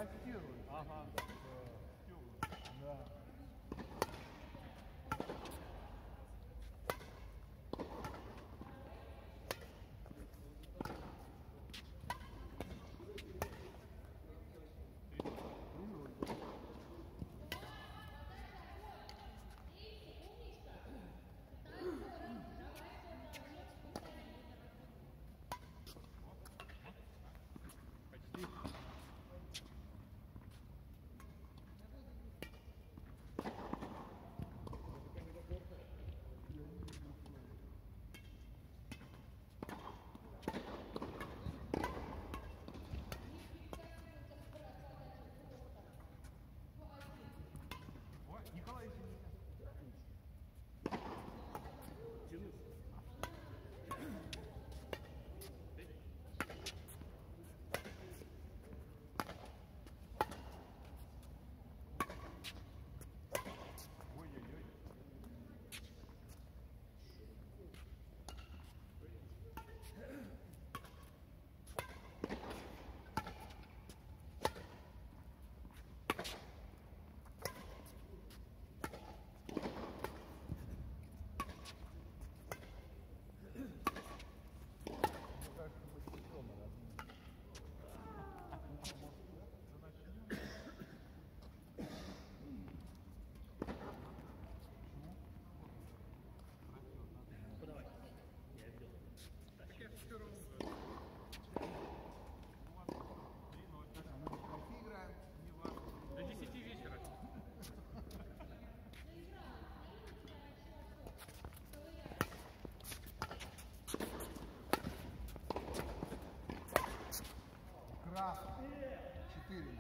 Проектируют. Ага. Да. Почти. Николай, ой-ой-ой. Подавай. Я видел. Так я все равно. Какие играем? Не важно. До 10 вечера. Красный. 4-0.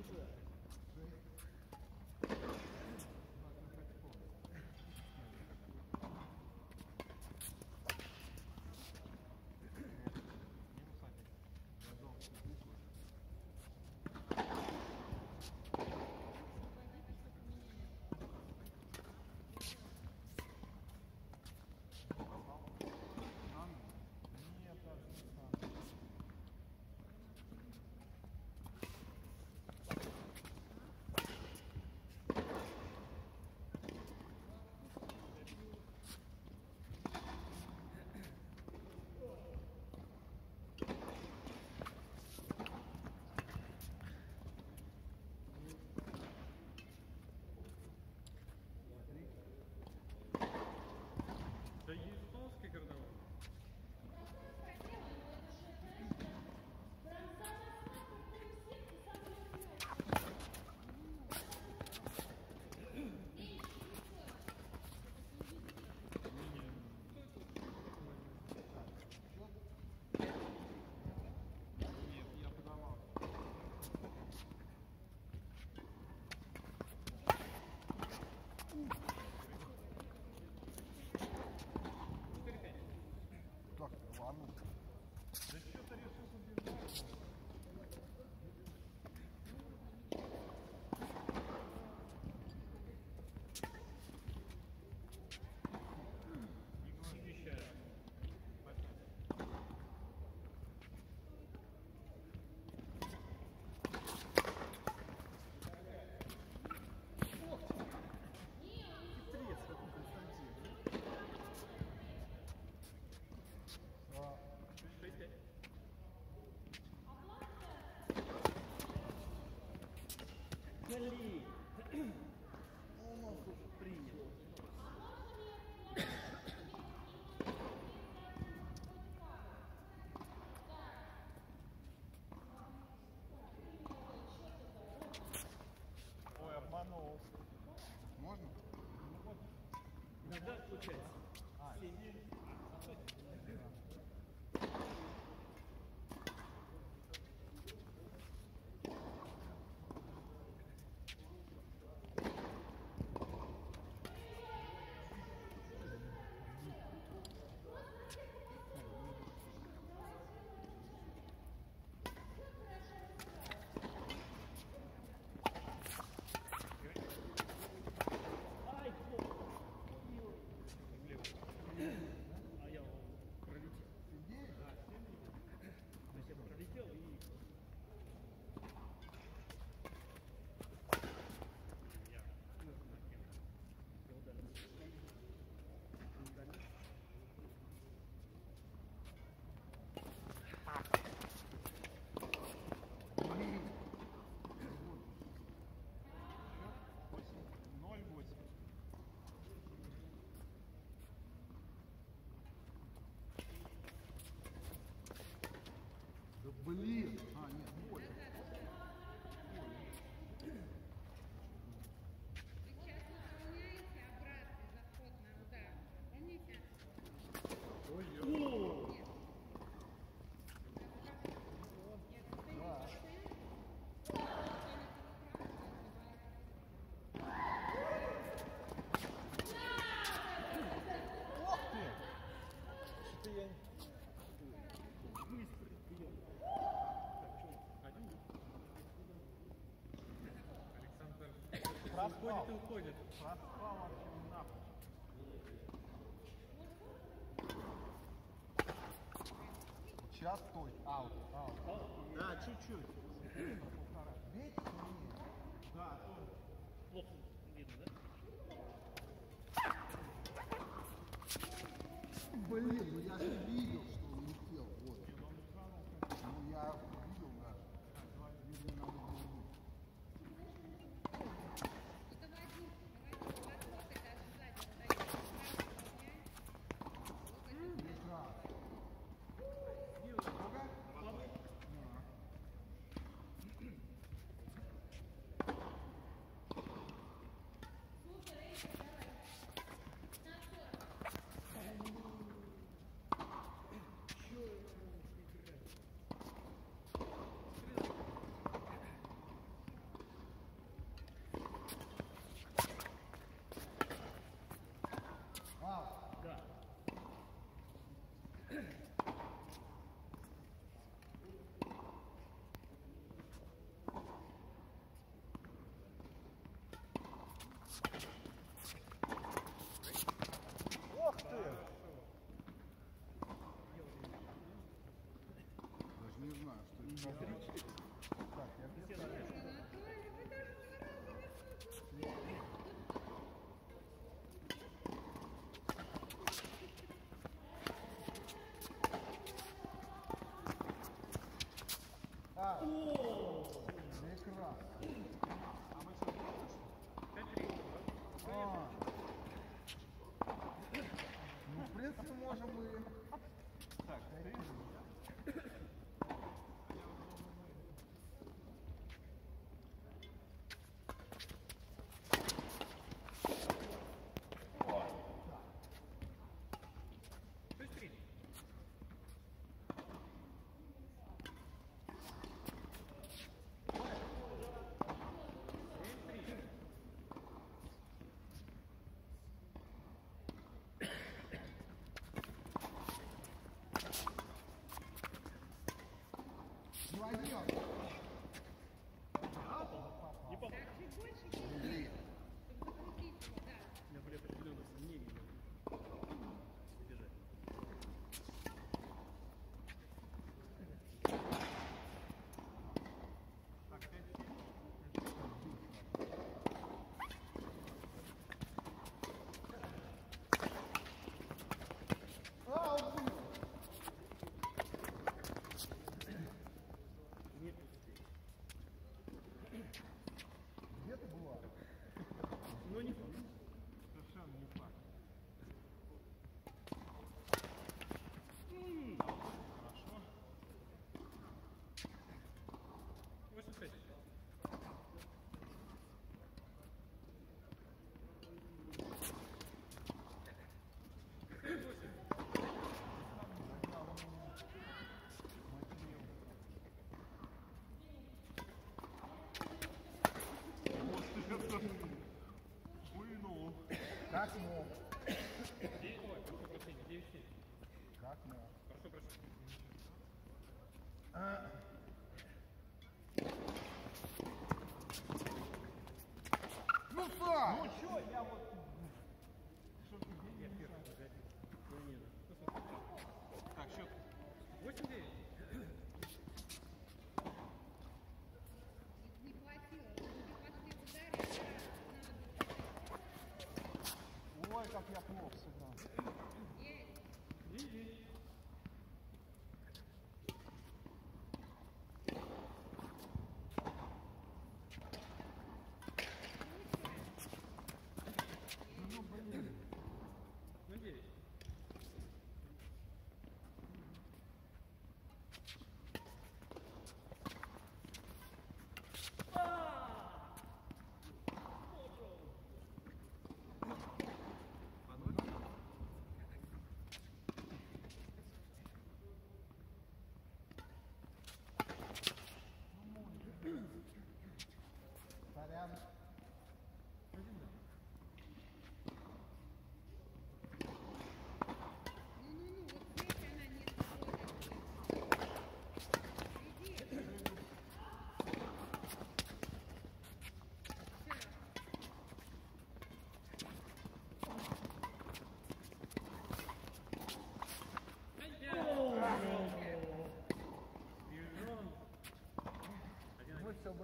Нет, даже не стану. Да японский карнавал. Нет, я подавал. Так, рванул. Да что-то решил убежать. Не вещаю. Хитрец какой Константин. А, 6-5. Гали! Он нас уже принял. Ой, обманул. можно? Иногда получается. Влево. Блин. А, нет, больно. Сейчас выполняете обратный заход на удар. Помните? Ох ты! Что-то я... Быстрый. Александр Проспал. уходит. Проспал вообще напрочь. Сейчас стой. Аут. Аут. Да, чуть-чуть. Бейте сильнее. Да, тоже. Плохо видно, да? Блин, ну я же видел, что он летел. Вот. Ну я видел даже. Видно, надо было быть. Ну доводите, подход это обязательно даете. Прекрасно. Сколько? Аут. Да. Ох ты! Даже не знаю, что это. Так, я где-то... Анатолий, вы даже два раза А, прекрасно. А. Ну, в принципе, можем и... Так, ты... Быстрее. Не возьмет. Не попал. так чуть больше, Блин. чтобы закрутить его, да. У меня были определенные сомнения. Бежать. Так, 5-7. Аут. Не пустить. Где ты была? Ну не Совершенно не факт. Хорошо. 85. Уйнул. Как мог? Ой, прошу прощения, 9-7. Как мог? Прошу прощения. Ну, Сань! Ну чё, я вот... Что ты Я деньги? первый загадил. Ну не, ну. Так, счет. 8-9. Не хватило, не пошли в ударе, надо Ой, как я плохо сыграл. есть. И.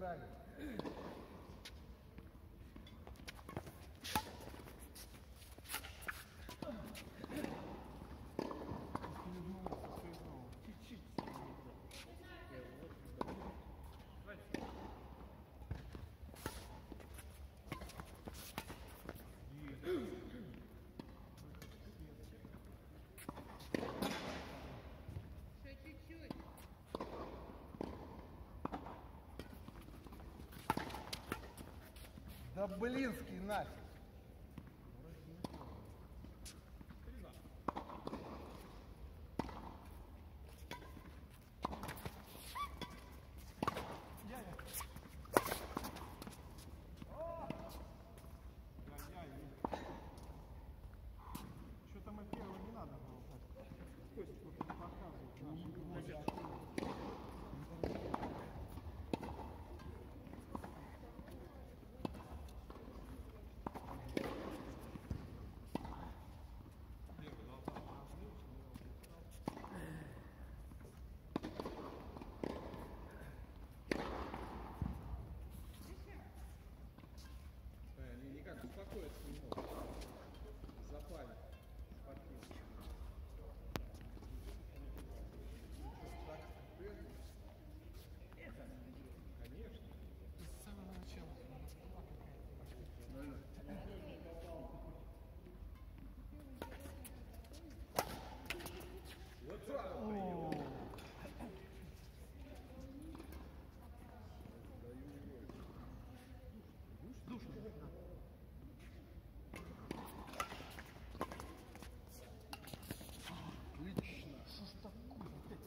играли. Чуть-чуть. Еще чуть-чуть. Да блинский нафиг. Что-то мы первого не надо было так. Кость просто не показывает. Они никак успокоиться не могут. Запали. Спортивно. Конечно. С самого начала. Вот так. Отлично. Что ж такое? Опять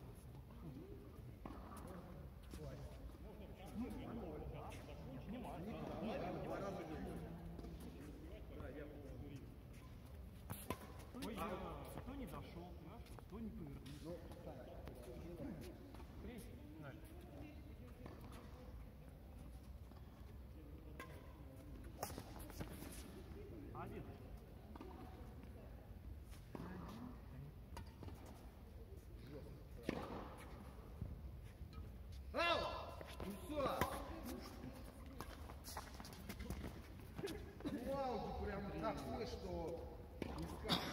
Ой, кто не дошел, хорошо, кто не повернулся. Ну, так. Крейс, Надь. Один. Ау! Ну все. Ну, ауди прям такой, что не скажешь.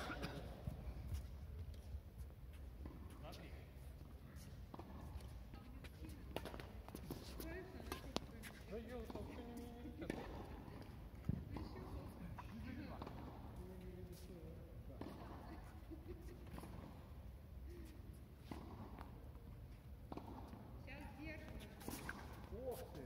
Смотри. Да я вот вообще не умею летать. Сейчас держим. Ох ты.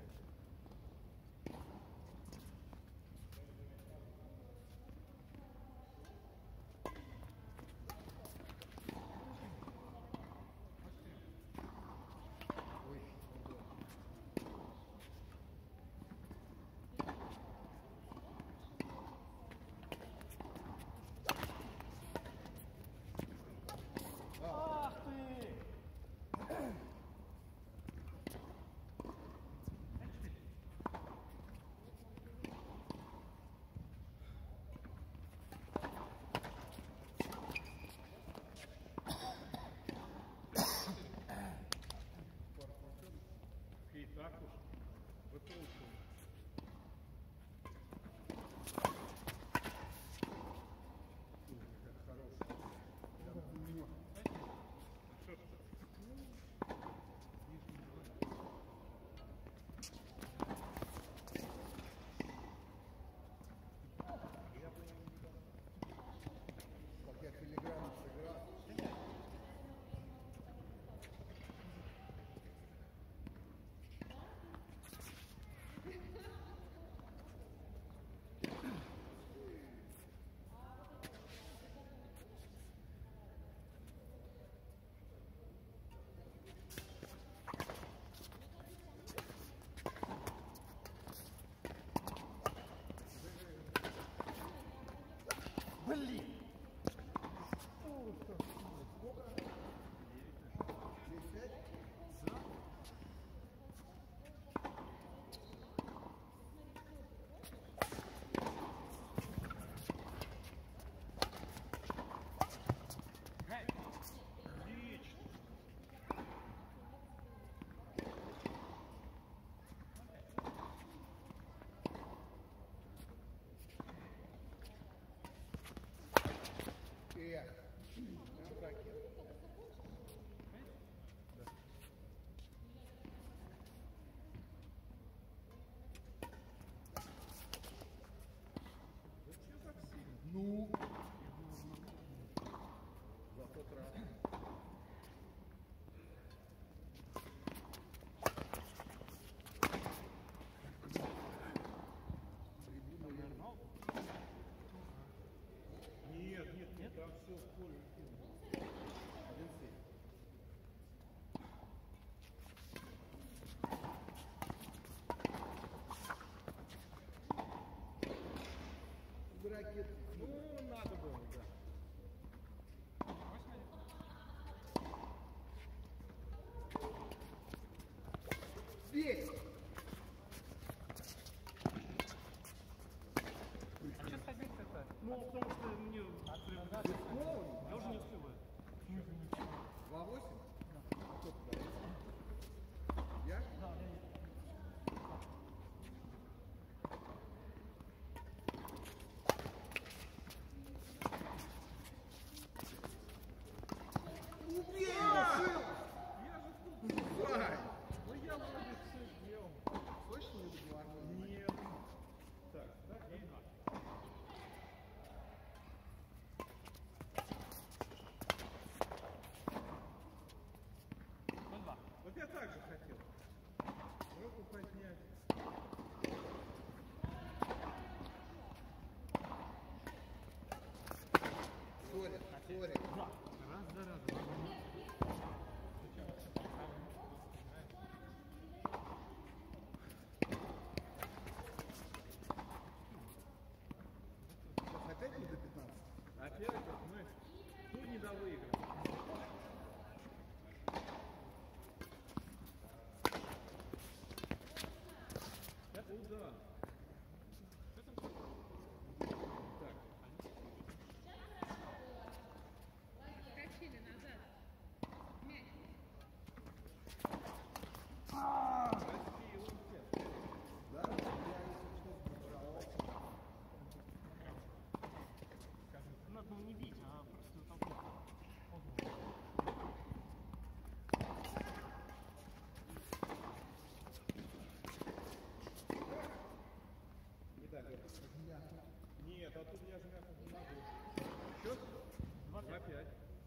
Бей! А что садиться-то? Ну, потому что мне... Я уже не успеваю. 2-8? Кто туда? Я? Убей его! Давай! Ну я вроде все сделал. Точно не договорил? Нет. Так, да, и два. Ну, два. Вот я так же хотел. Руку поднять. Сори, сори. Раз за разом. Сейчас опять не до 15? Опять вот мы тут не довыиграли. Куда? Так, Отскочили назад. Мяч. Россия, он где? Да, я если что сдержал. Надо было не бить, а просто толкнуть. Не так. Нет, а тут я же мягко не могу. Счет? 2-5.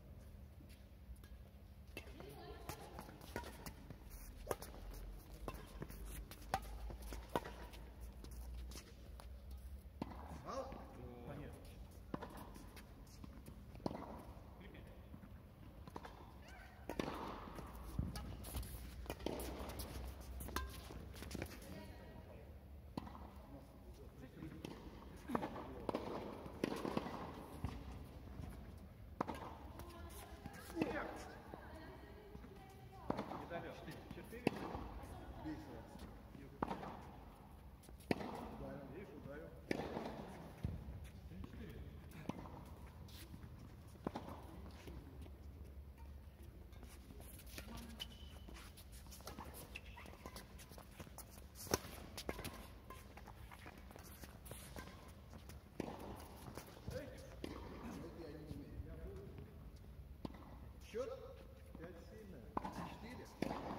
Ал? Понятно. Не довел. 4. Бей сразу. Ударил. Видишь, ударил. Это я не умею. Счет? 5 сильно. 4?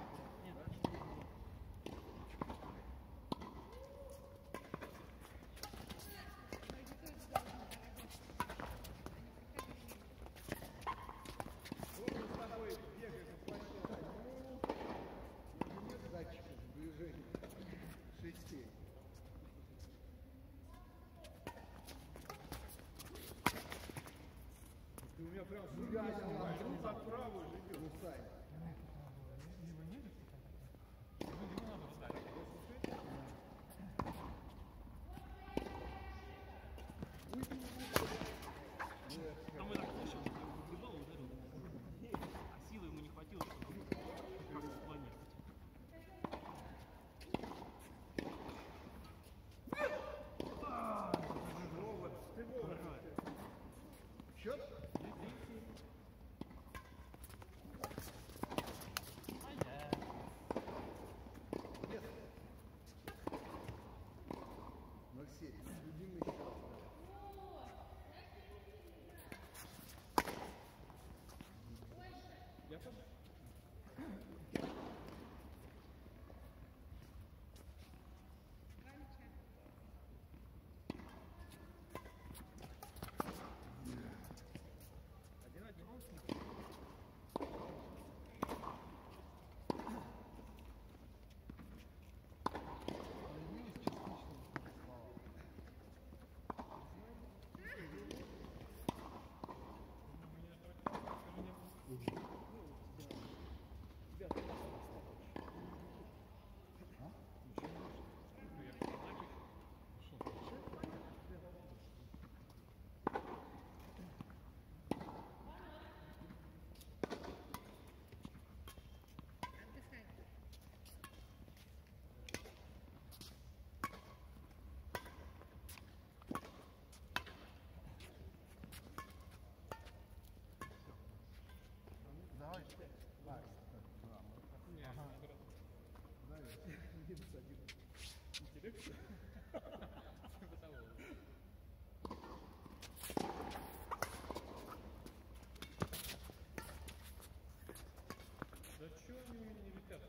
Вот мы с тобой бегаем по площадке. Нет датчика сближения. 6. Ты у меня прям с руки снимаешь. Ну, под правую же идет. Ну, Сань. Его не видишь? Там и так слышал, выгибал и ударил. А силы ему не хватило, чтобы как-то спланировать. Вова, ты Вова. Счет? сейчас.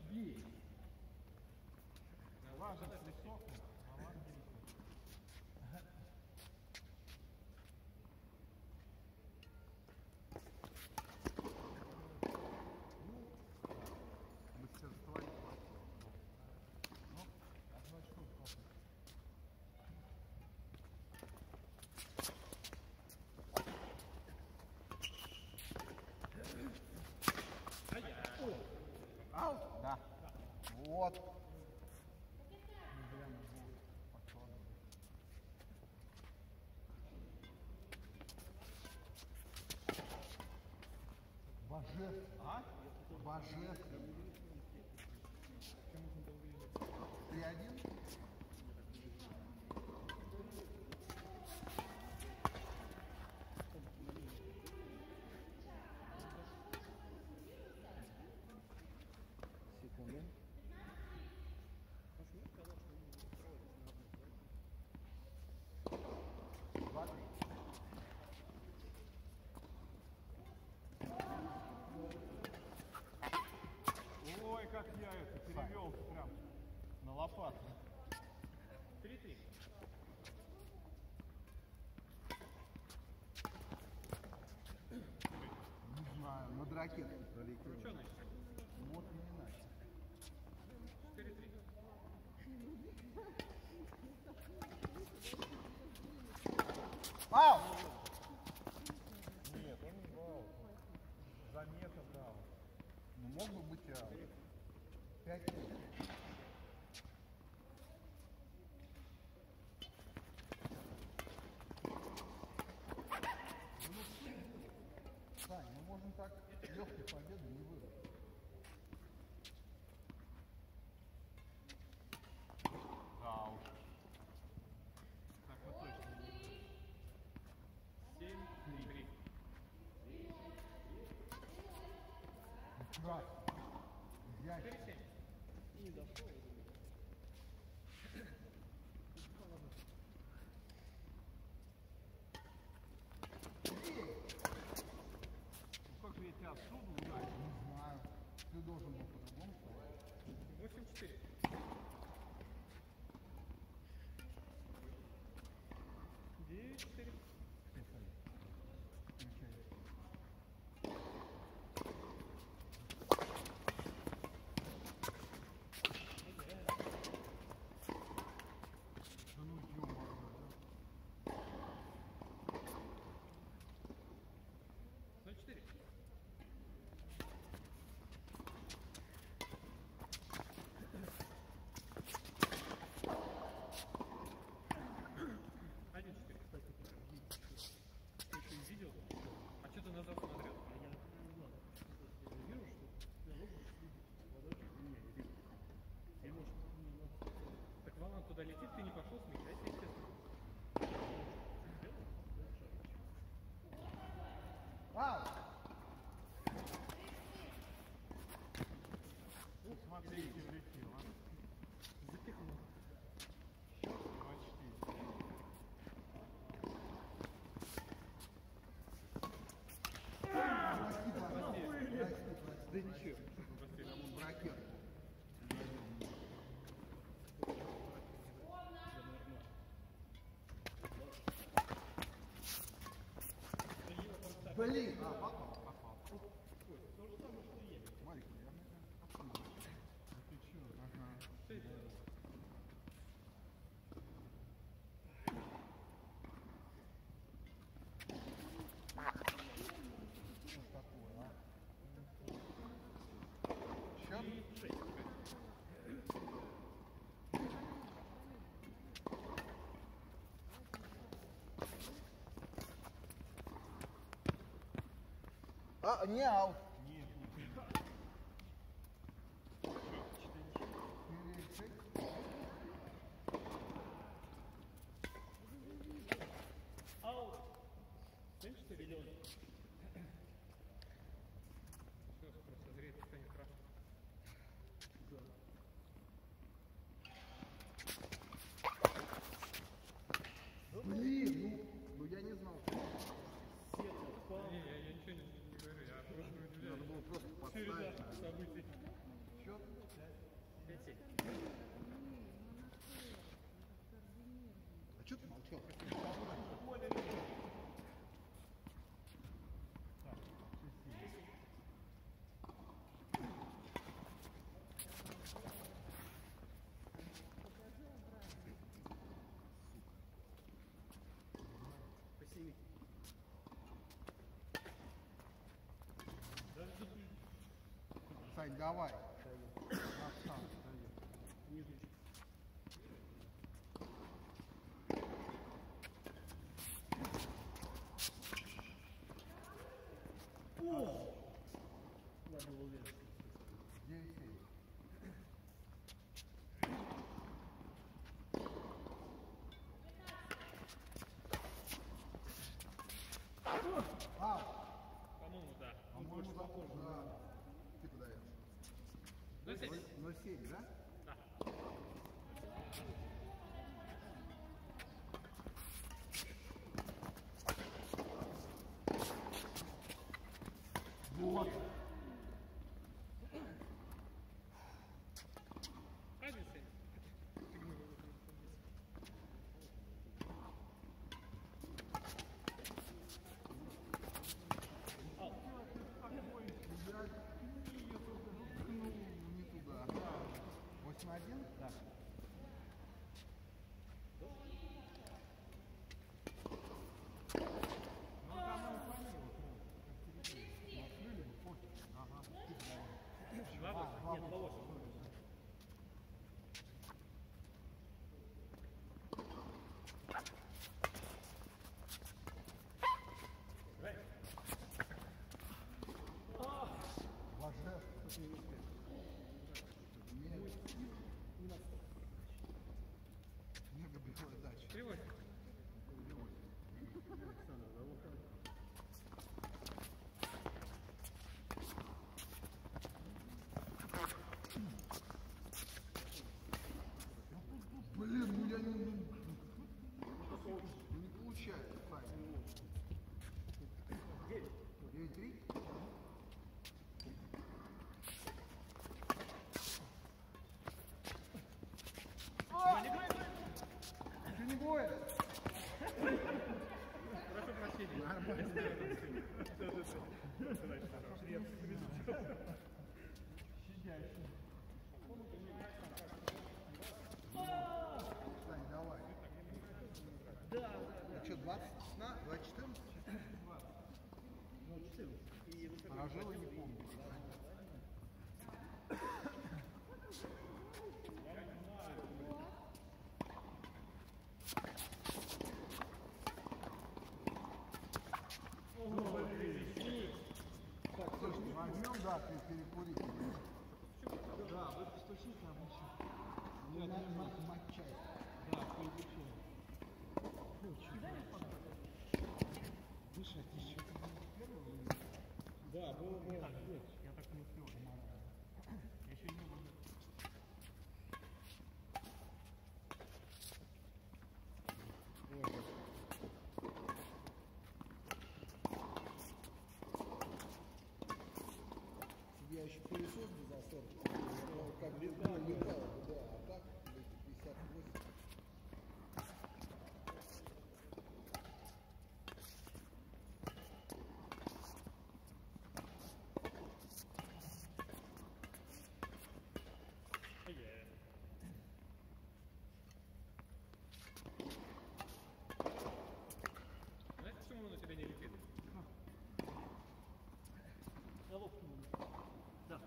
Важно, высокий, а важно Мастерства не хватило. Ну, одно очко просто. Аут? Да. Вот. Божественно. А? Божественно. Ты один? Секунду. Два-три. Ой, как я это перевел прям на лопатку. 3-3. Не знаю, над ракеткой пролетел. Что значит? Вот не иначе. 4-3. Аут! Нет, он не брал. Замета брал. Ну, мог бы быть аут. 5-3. Сань, мы можем так легкой победы не вырвать. Аут. Так, вот точно. 7-3. Прекрасно. Изящно. 4-7. И не дошел. Ну как же я тебя отсюда ударил? Не знаю. Ты должен был по-другому сказать. 8-4. Девять, четыре. Включай. Да ну ё-моё, да. 0-4. Один четыре. Ты еще не видел? А что ты назад смотрел? Так волна туда летит, ты не пошел смещайся, естественно. Аут! Смотрите, влетел, а? Запихнул. 2-4. Прости, пожалуйста. Прости, прости. Да ничего. Там он бракет. Блин! А, попал. Марик, я мне кажется, Заключил. ага. Что такое, а? Счет? 6. А, не аут. Нет, нет. 4-6. Аут. 7-4. Миллион. Все, скоро созреет, станет краше. Блин, ну я не знал. Не, я ничего не говорю, я просто удивляюсь. Сань, давай. Красава. Я был уверен. 9-7. По-моему, да. По-моему, да. Ты куда ешь? Ну, здесь. 0,7, да? Да. Вот. Разница? Не туда. 8-1? Да. Нет, 2-8. Мега белая дача. Кривой. Блин, ну я не получается, Сань. 9-3? Ты не боишься? Прошу прощения. Сань, давай. Да, А что, 20 сна? 2-14? Поражила, не помню. Так, слушай, возьмем, да, перекурить. Да, выпить стучить обычно. Не надо матчай. Да, переключил. Дышать еще. Да, было. я так не успел. Я еще не могу. Я еще пылесос бы засорил. Как бы летало бы, да. А так, 58. Знаешь, почему он на тебя не летит? Головку. Да.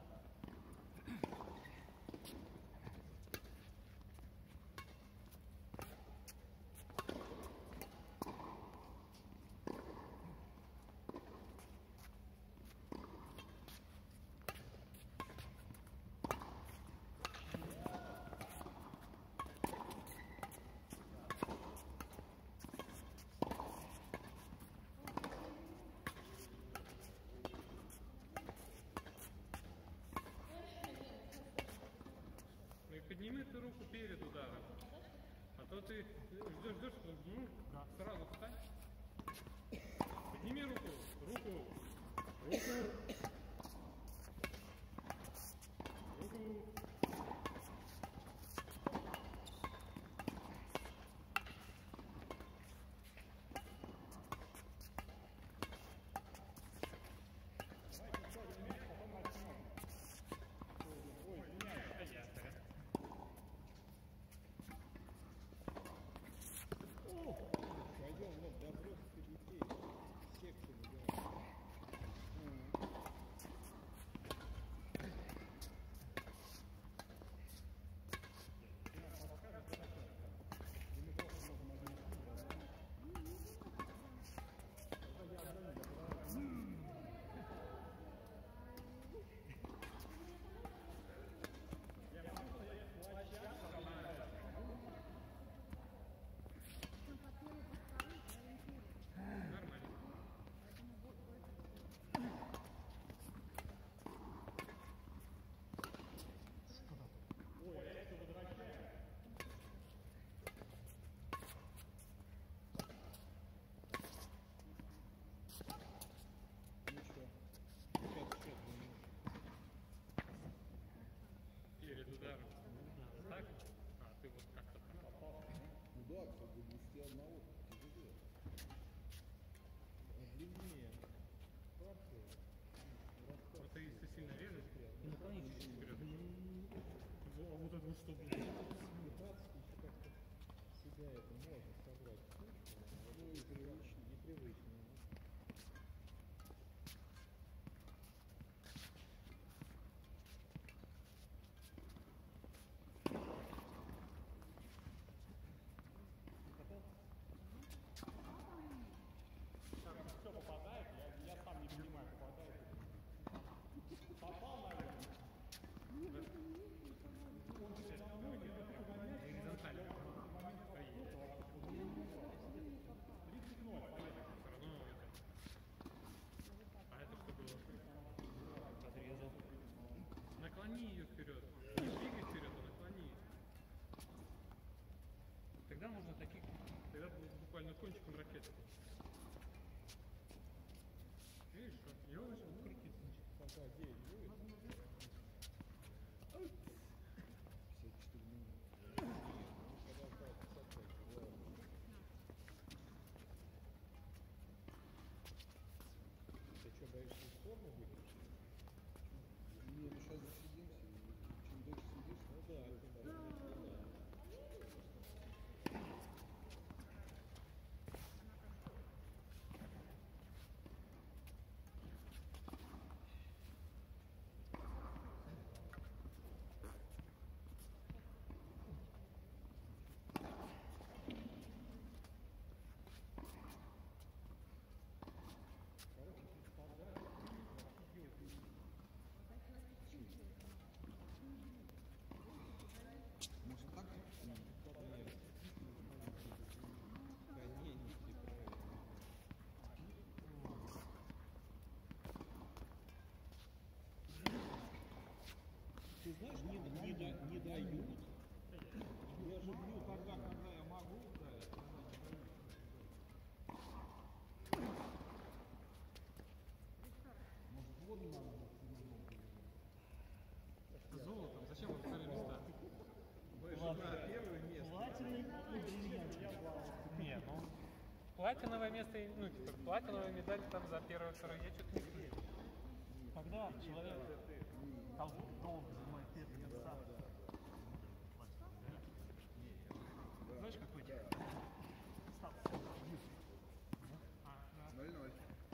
Ну и подними ты руку перед ударом. А то ты ждешь, ну, сразу встань. Подними руку. Руку. Пойдем, вот, добросовских детей. Секцию делаем. Да, чтобы вести одного тяжелее. Длиннее. Правда? Это если сильно режешь, И наклонись чуть-чуть вперед. а вот это вот что, блин? Метаться еще как-то себя это можно собрать. Ну, непривычно. Непривычно. Все попадает, я сам не понимаю, попадает. Попал, наверное. Горизонтально. А это что было? Подрезал. Наклони ее вперед. Не двигай вперед, а наклони. Тогда можно таких... Тогда буквально кончиком ракеты. Видишь, как ее начал крутиться. Пока 9 будет. 54 минуты. Подождать 55. Ладно. Ты что, боишься из формы выключить? Не, мы сейчас засидимся. Чем дольше сидишь, ну да, может так? Ты знаешь, не дают. Я же бью тогда, когда я могу. Может, воду надо? Золотом. Зачем вот вторые места? Мы же на первое место. Платиновый и бриллиантовый. Не, ну... Платиновое место, ну, типа, платиновая медаль там за первое, второе, я что-то не слышу. Когда человек долго занимает первое места, знаешь, какой тебе статус? 0-0.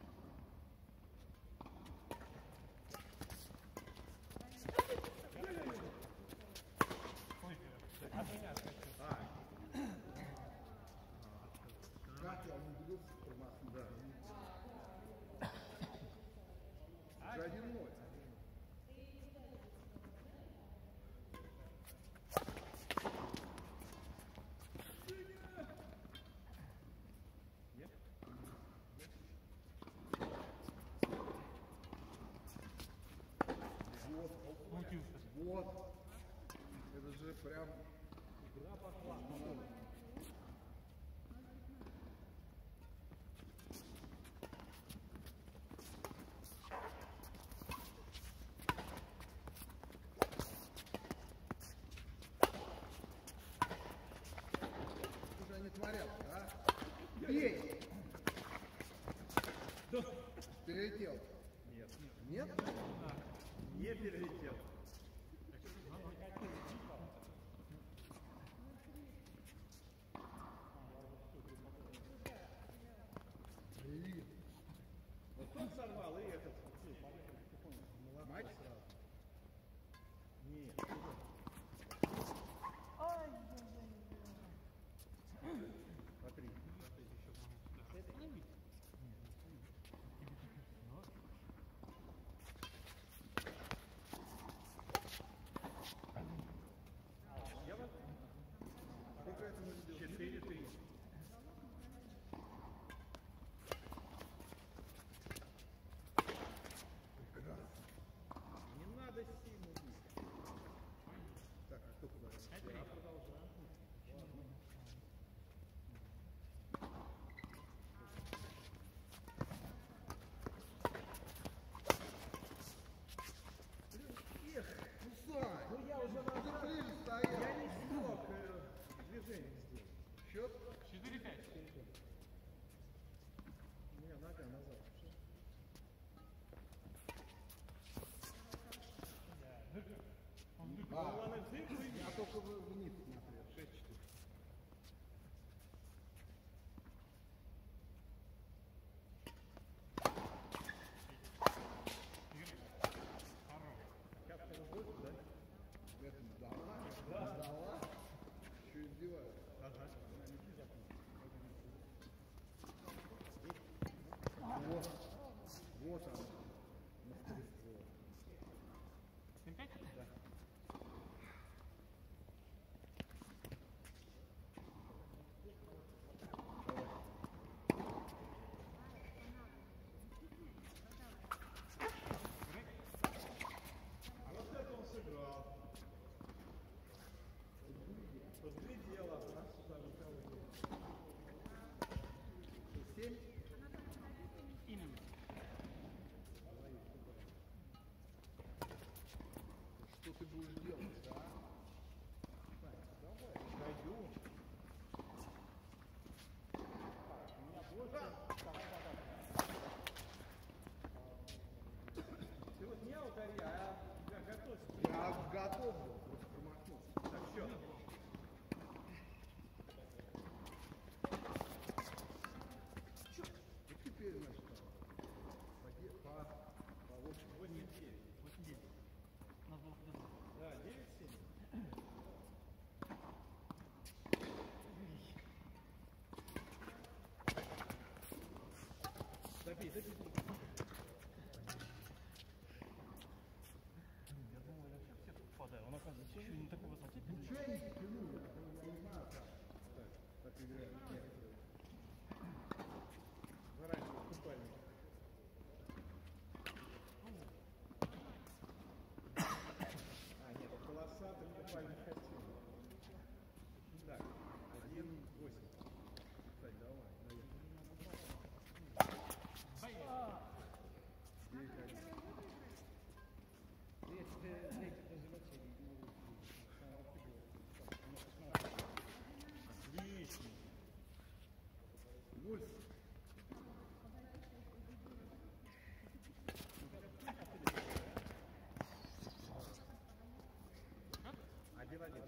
Ой, от меня скачет. Катя, он влюбился в Томаса. Да. Уже 1-0. Крутился. Вот. Это же прям игра пошла. Что же они творят, а? Бей! Перелетел. Нет? Нет? Не перелетел. Я только вниз смотрел. 6-4. Это сдала? Сдала? Еще издеваюсь. Вот. Вот оно. Мастерство. 7-5? Да. А вот это он сыграл. Подглядела, а сюда никого нет. 7. Именно. Что ты будешь делать, да? Давай, пойдем. Ты вот не угори, а я готовься. Я готов был, просто промахнулся. Так все. И теперь, значит, по 8. 8-9. У нас было подожди. Да, 9-7. Добей, добей. Я думал, я вообще все тут попадаю. Он, оказывается, еще и на такой высоте. Ничего я не тяну, я не знаю, как. Так играют некоторые. Заранее купальник. А, нет, полосатый купальный костюм. Так, 1-8. Кстати, давай. Отлично. 8. Один-один.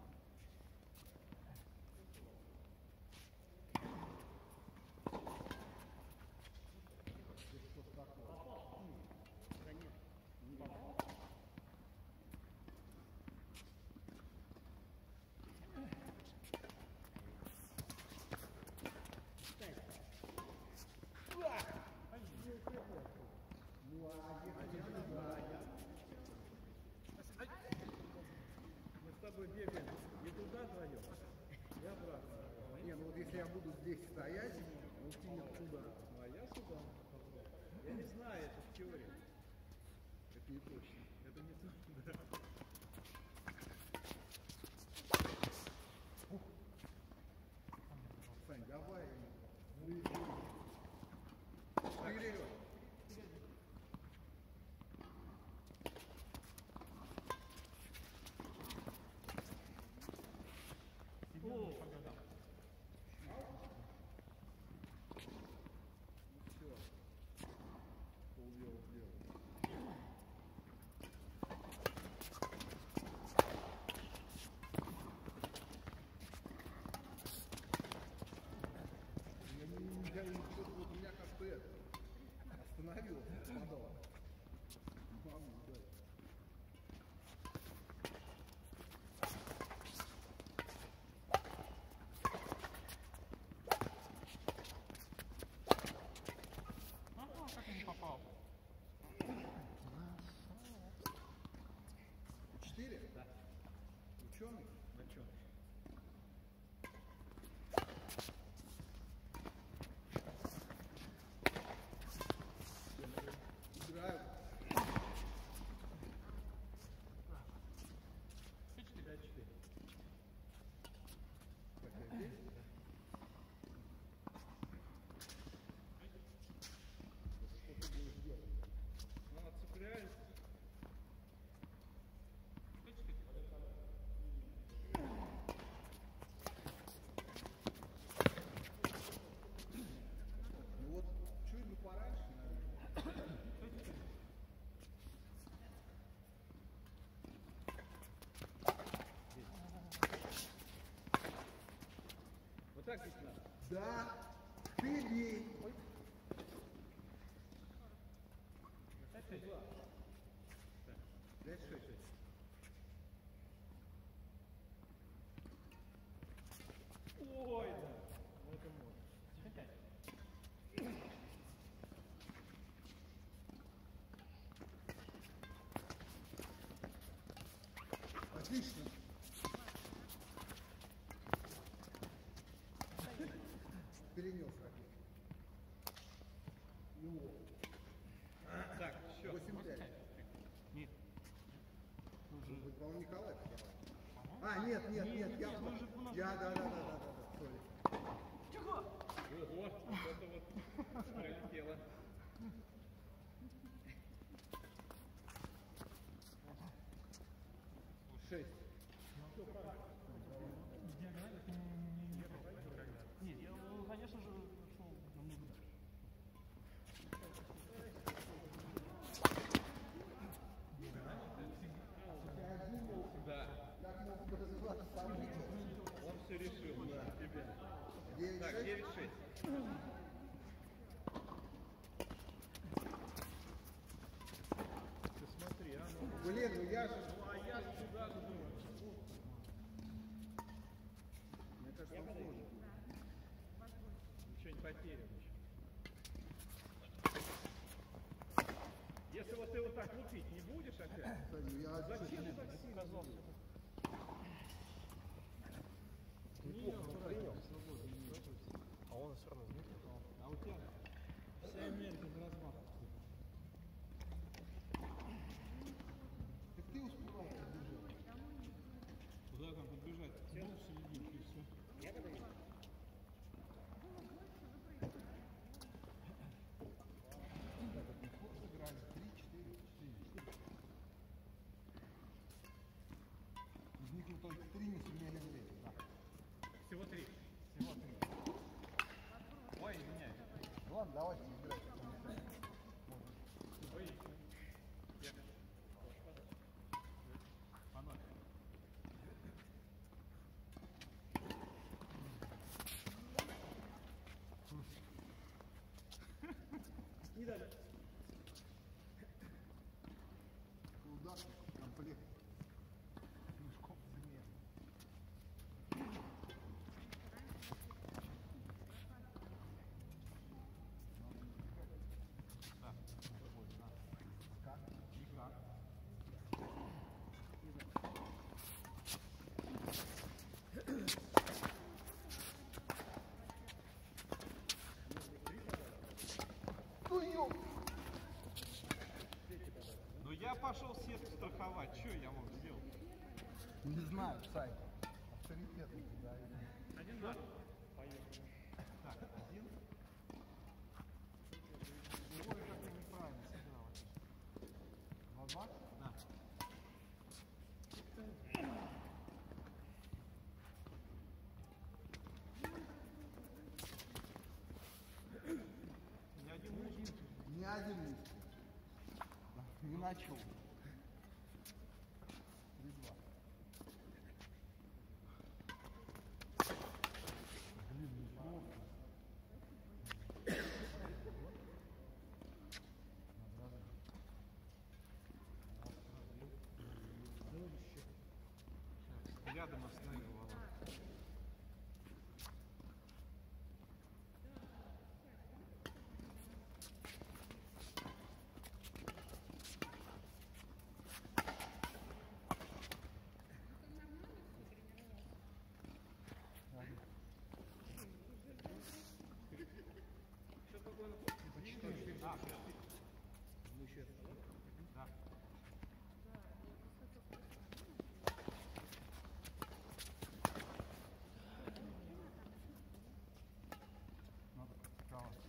Мы с тобой бегаем не туда вдвоем, и обратно. Не, ну вот если я буду здесь стоять, он кинет туда. Ну, а я сюда. Я не знаю, это в теории. Это не точно. Это не точно. Сань, давай. Вперед. О, погадал. Все. Полдела сделал. Я что-то вот у меня как-то это остановился, подал. Маму, да. Ага, как я не попал. 4? Да. Ученый? Ученый. Играю. 5-4. 5-4. Так, я здесь? Что ты будешь делать? Ну, отцепляюсь. 5-4. Да. Ты бей. Опять 5-6. Ой, да. Ну это можно. опять. Отлично. Перенес ракету. Так, все. 8-5. Нет. По-моему, Николай подавал. А, нет, да. Сори. Ого, вот это вот пролетело. Шесть. Нет, я, конечно же, шел намного дальше. Да. Как могут развиваться события? Он все решил за тебя. 9-6. Так, 9-6. Ты смотри, а ну. Блин, ну я же... Ну а я сюда же думаю. Мне кажется, он сложный. Ничего не потерян еще. Если вот ты вот так лупить не будешь опять, Кстати, я зачем ты так сильно Сказал. неплохо принял. А он все равно заметил. А у тебя вся энергия в размах. Так ты успевал подбежать. Куда там подбежать? Ну, в серединке и все. Так, вот мы ход сыграли. 3-4-4. Из них мы только 3 не сумели влезть. Да. Всего 3. Всего 3. Ой, извиняюсь. Ну ладно, давайте играть. Ой, я... По 0. Не дали. Удар, комплект. Мешков замер. Да. Как? Никак. Ну ёп! Ну я пошел сетку страховать. Что я мог сделать? Не знаю, Сай. Авторитетный тебя. 1-0. Так, 1. Ой, как ты неправильно сыграл. 2-2? Да. Ни один луч. Ни один лист. Не начал. 3-2. Блин, неплохо. Рядом остановил Володя. Что такое? По 4. А, Ну, сейчас. да. Надо практиковаться.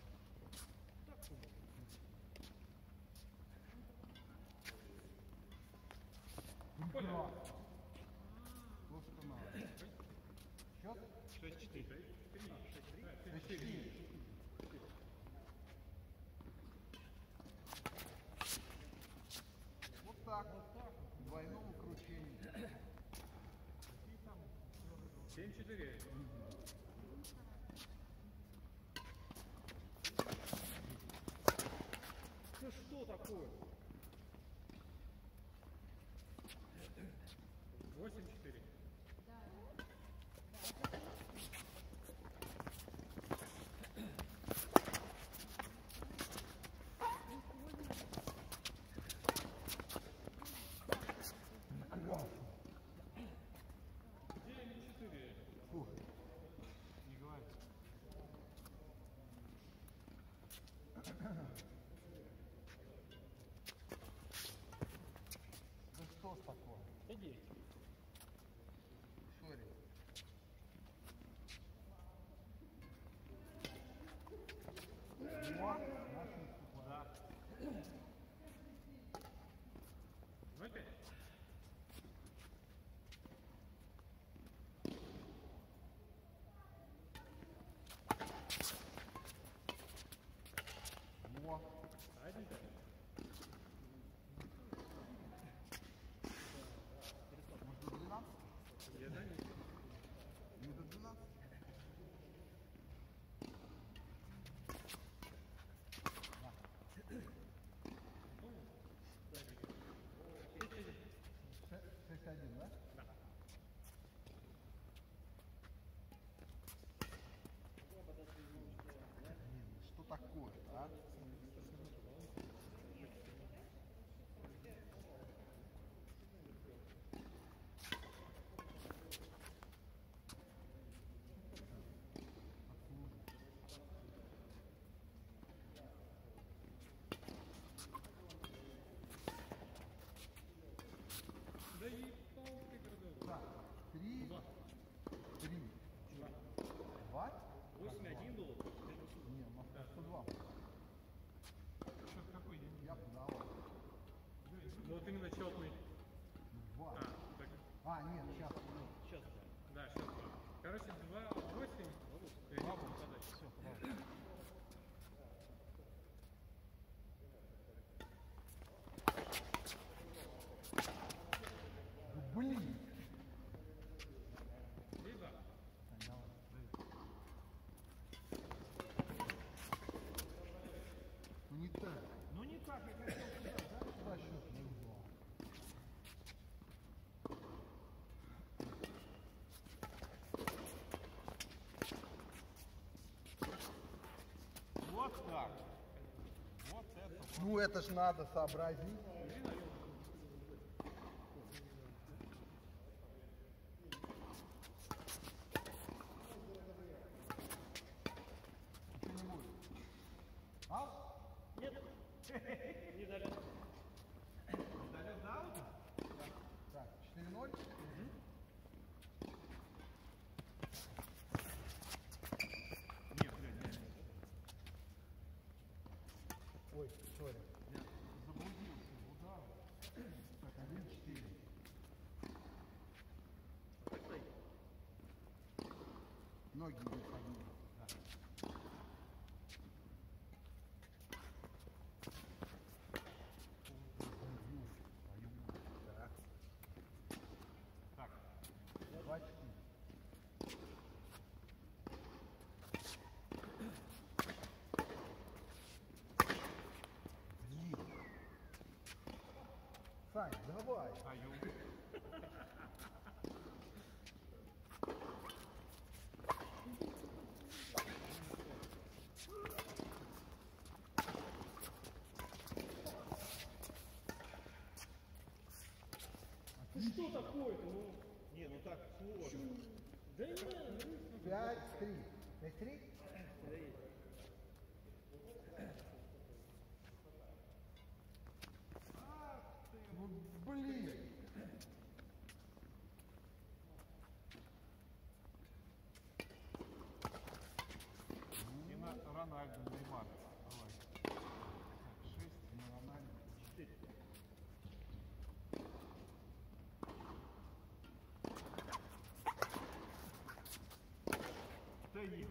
Прекрасно. Просто надо. Счет? 6-4. 6-4. Вот так. Двойного кручения. 7-4. 8-4. Фух. Не говори. Да что ж такое? Иди. Сори. О, наши Да. 0-5. О, 1-5. может до 12? Я заметил. Не до 12? Шесть один, да? Да. Блин, что такое-то, а? Да и палки городов. Так, 3, 3, 2? 8-1 было. Не, у нас 102. Счет какой? Я подавал. Ну вот именно четный. 2. А, так, А, нет, сейчас. да, сейчас. Короче, 2-8. Подача. Все, подавал. Блин! Либо. Давай. Ну не так. Ну не так, я хотел туда, да? Куда счет 0-2? Вот так. Вот это. Ну это ж надо сообразить. Ничего не будет. А? Не дали. Далее даун? Так, 4-0. Нет, блядь, Ой, сори. я заблудился в удар. Так, 1-4. Ноги не ходили. Так, 2-4. Блин. Сань, давай. а я Что такое-то? Ну, Не, ну так сложно. да не надо. 5-3. 5-3? Ну, блин. не на Рональдо, Неймар. Давай. Так, 6. Не Рональдо. 4. Да нет.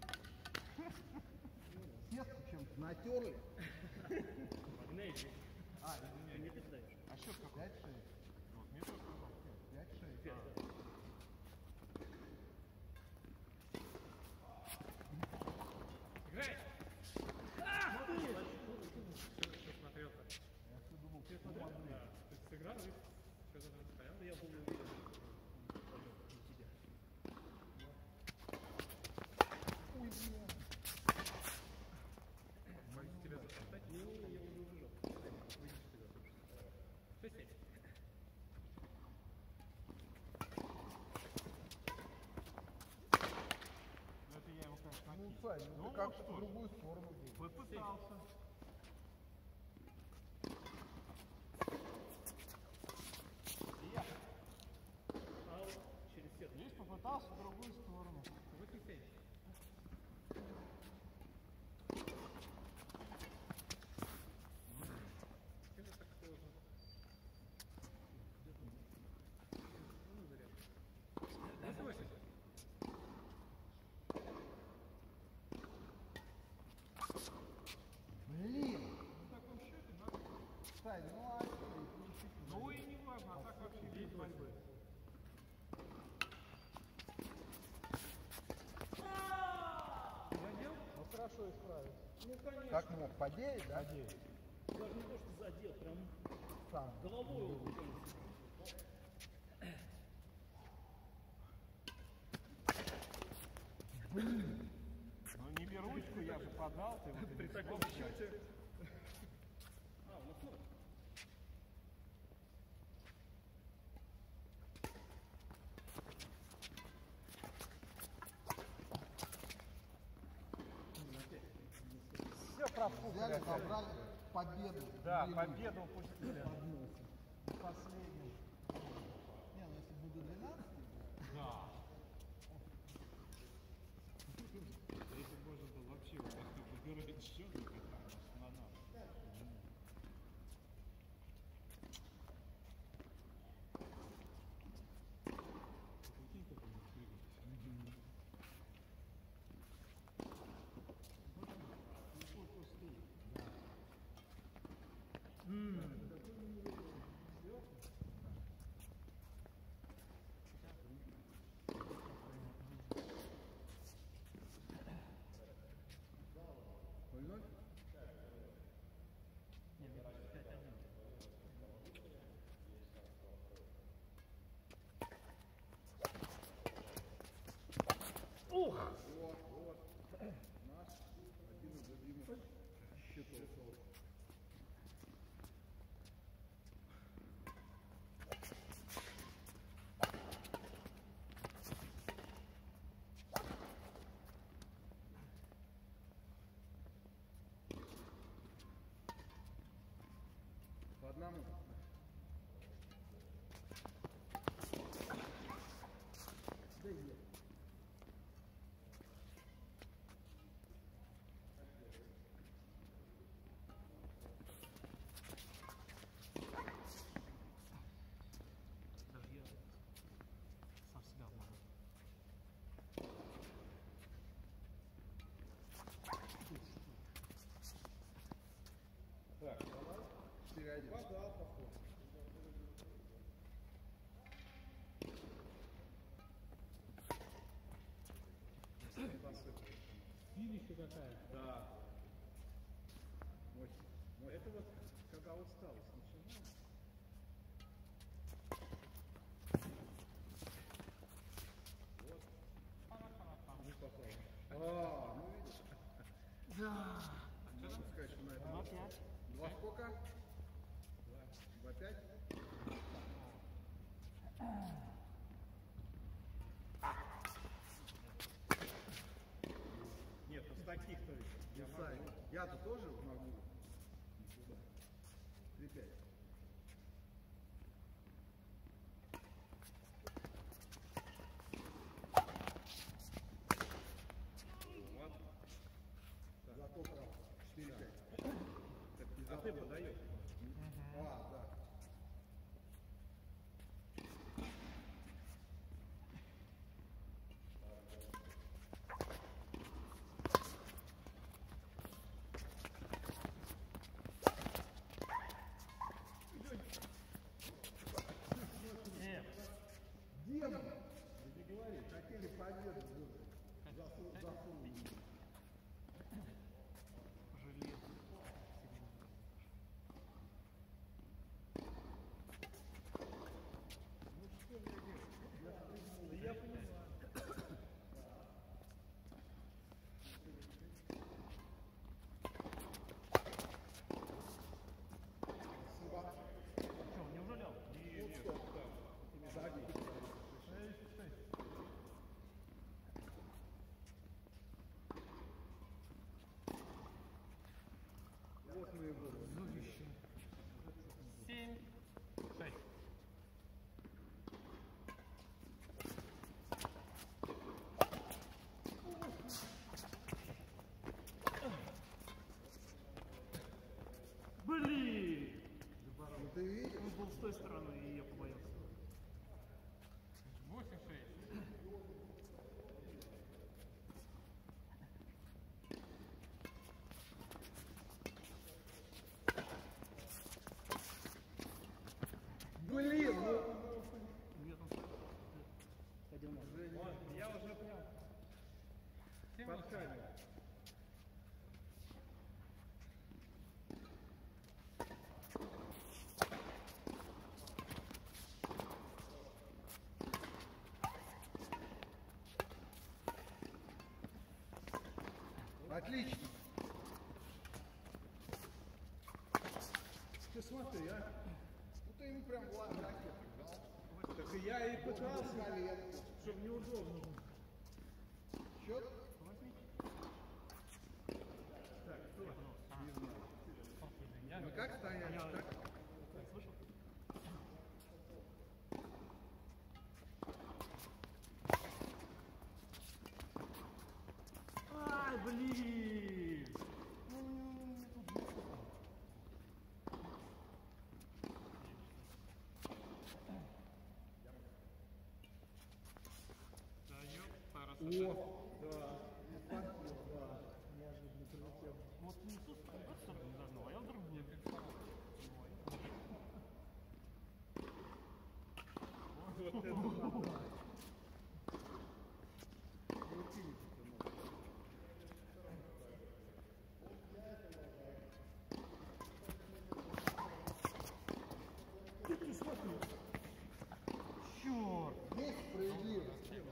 Сетку чем-то натерли. Магнезий. А, Ты не извиняюсь. представишь. А счет какой? 5-6. Вот, мне тоже сказал. 5-6. 5, да. Играй! Что смотрел-то? Я все думал, Ты смотрел? Да. Ты сыграл и что-то там стоял? Я был уверен. Сань, ну Ну, ты как-то что в ж. другую сторону бей. Попытался. Я. Через сетку. Видишь, попытался в другую сторону. Выключай. Скажи, так сложно. Ну, слышишь? Блин! В таком счете надо. Сань, ну а что, если действительно... Ну и не важно, а так вообще без борьбы. Задел? Ну хорошо исправился. Ну, конечно. Как мог? По 9, да? Даже не то, что задел, прям Сам. головой ударился. Ну не бери ручку, я же подал, ты вот При таком счете. А, у нас ноль. все профукали. Взяли, забрали победу. Да, Ввели. победу упустили. Последний. Не, ну если буду 12, Да. Если можно было вообще выбирать счет, на нас. Прикинь, как они двигались. Один из любимых счетов. По одному. Да нет. Даже я сам себя обманул. Так, давай. 4-1. Подал, походу. Силища какая. Да. Мощь. Это вот когда усталость начинается. Не попал. А, ну видишь. да. Можно сказать, что на этом. 2-5. 2 сколько? 2-5? Нет, ну с таких-то Не Сань, я-то тоже могу. Не сюда. 3-5. Зато прав. 4-5. А ты подаешь? А, да. Демон! Я тебе говорю, хотели победу. Засунули. Железо. Я понимаю. Что, не ужалял? Сзади. был с той стороны, и я побоялся. 8-6. Блин, ну... Нет, он ходил на Я уже прям подканил. Отлично. Ты смотри, а? Ну ты ему прям в ракету дал. Так и я и пытался, Колено. чтобы неудобно было. Счет? Так, кто? Ну как стоять? Так? Слышал? Ай, блин! Да, ёпта, О, да. Да. Неожиданно прилетел. Вот не тут, а в сторону заодно, а я в другую. Вот это надо. Ты смотри. Черт! Есть справедливость.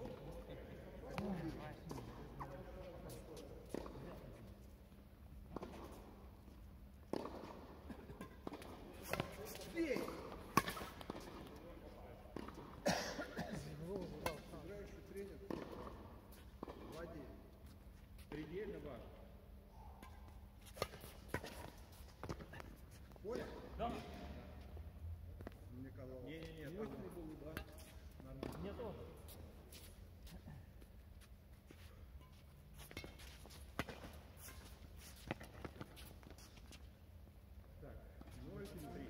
Бей! Играющий тренер. Владеет. предельно важно. Понял? Да. Мне казалось. Не-не-не, Вот там не было, да. нормально. Мне тоже. Так, 0-3.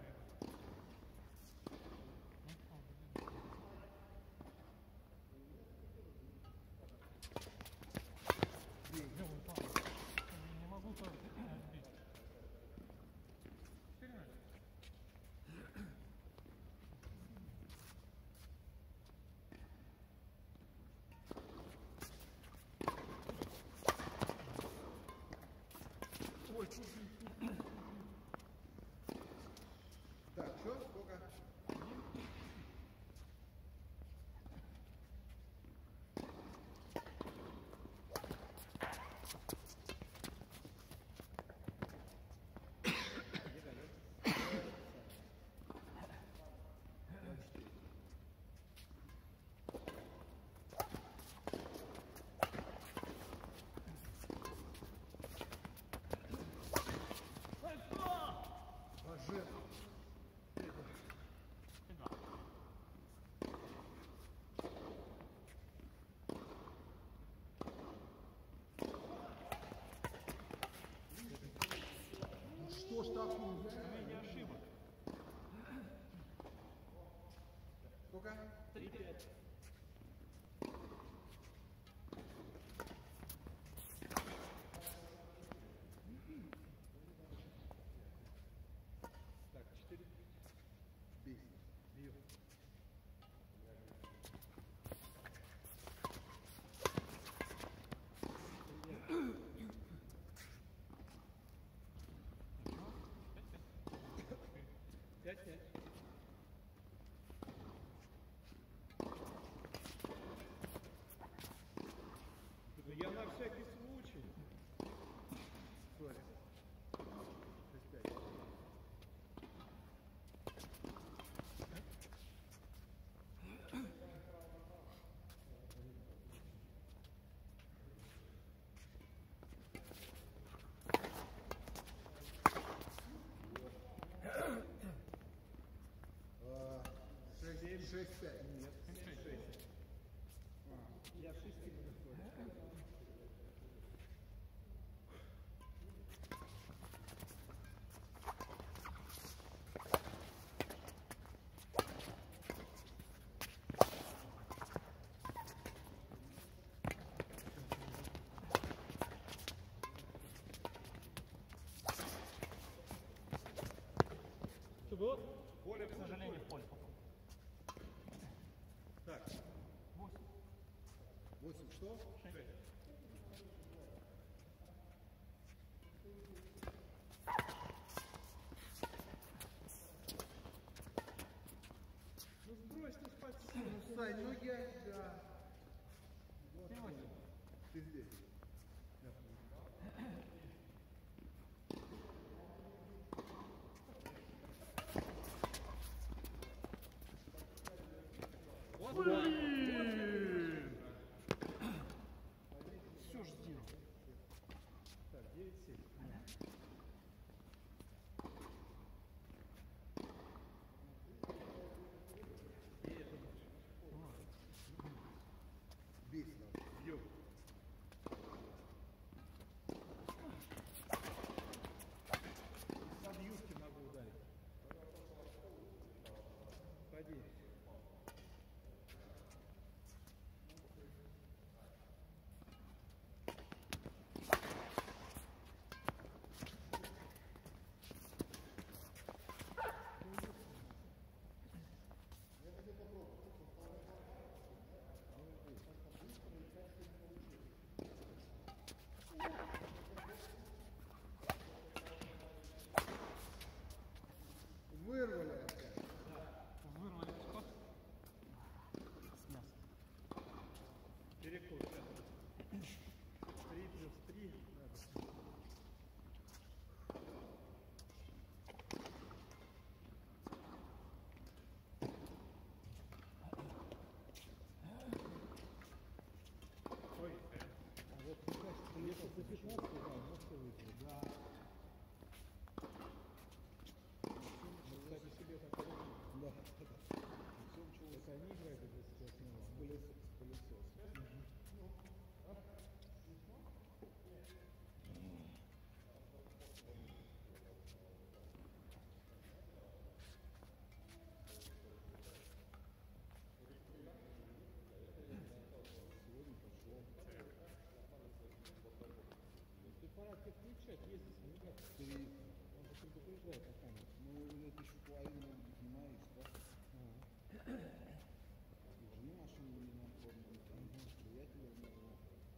Не могу тоже сбить. 4-0. Ой, Так, что? Сколько? Боже. Ну что ж такое? Не ошибок. Сколько? 3-5. Так, 4. Бей. Бью. Пять-пять. Я на всякий случай. Сори. 6-5. А, 6-5. Нет, 6. Я в 6 Что? Поле, к сожалению, в поле попал. Так. 8. 8 что? 6. Ну сбрось ты спасибо. Ну, Сань, ну я, да. 7-8. Ты здесь. Все ж сделал. Так, 9-7. Бей сразу. Бьем. Под юбки могу ударить. Пойди. Вырвали опять. Вырвали ход. С мясом. Перекус. 3 плюс 3. Ой, А вот если за 15, да, вот что выиграть. Да. Кстати, себе так Да. так они играют для себя смело. С пылесосом. Ты пора тебе включать, ездить на навигатор. Ты, Он же предупреждает на камеру. ну, это еще половину снимаешь, да? И жене машину не напомнил, приятеля умерла.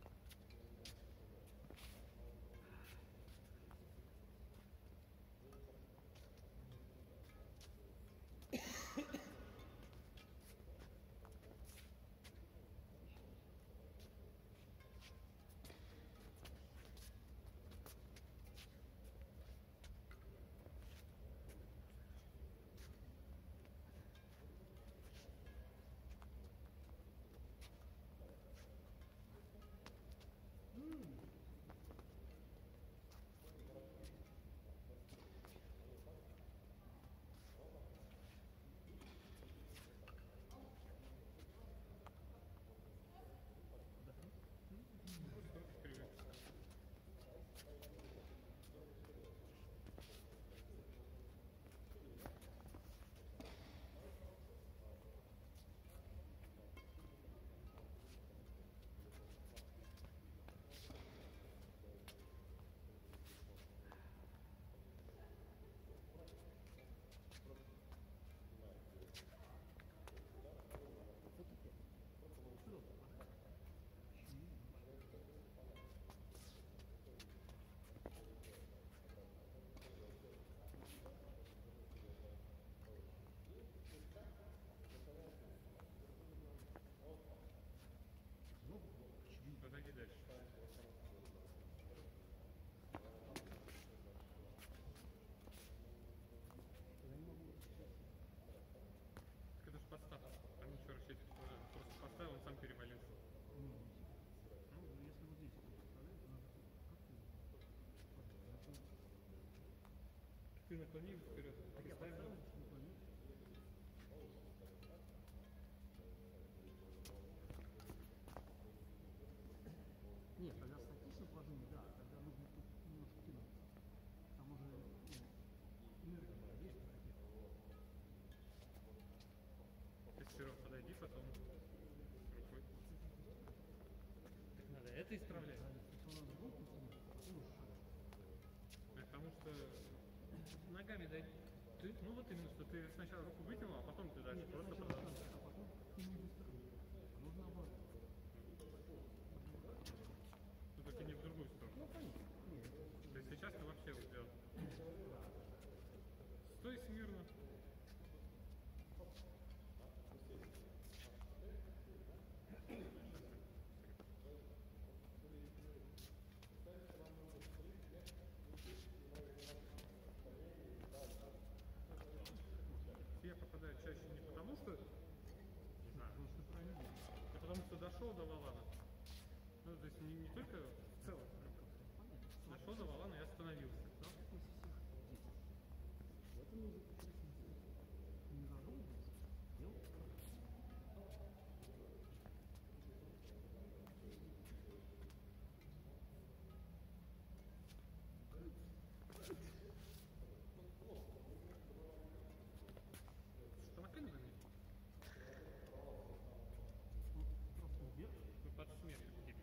подойди дальше. Так это ж подставка. Там ничего расчетить тоже. Просто поставил, он сам перевалился. Ну, если вот здесь представляешь, надо как ты Ты наклони вперед. Поставил. Нет, когда в статичном положении, да, когда нужно тут немножко кинуть. Там уже энергия есть ракета. Ты сперва подойди, потом рукой. Так надо это исправлять. Сначала надо руку тянуть, потом уже шаг. Потому что ногами дай. Ты ну вот именно, что ты сначала руку вытянул, а потом ты дальше просто продолжил. Ну только не в другую сторону. То есть сейчас ты вообще вот сделал. Стой смирно. Я попадаю чаще не потому, что, не знаю, а потому что дошел до валана. Ну, то есть не только в целом. Дошел до валана и остановился. Да? Что накинь на них? Ну, под смертью типа.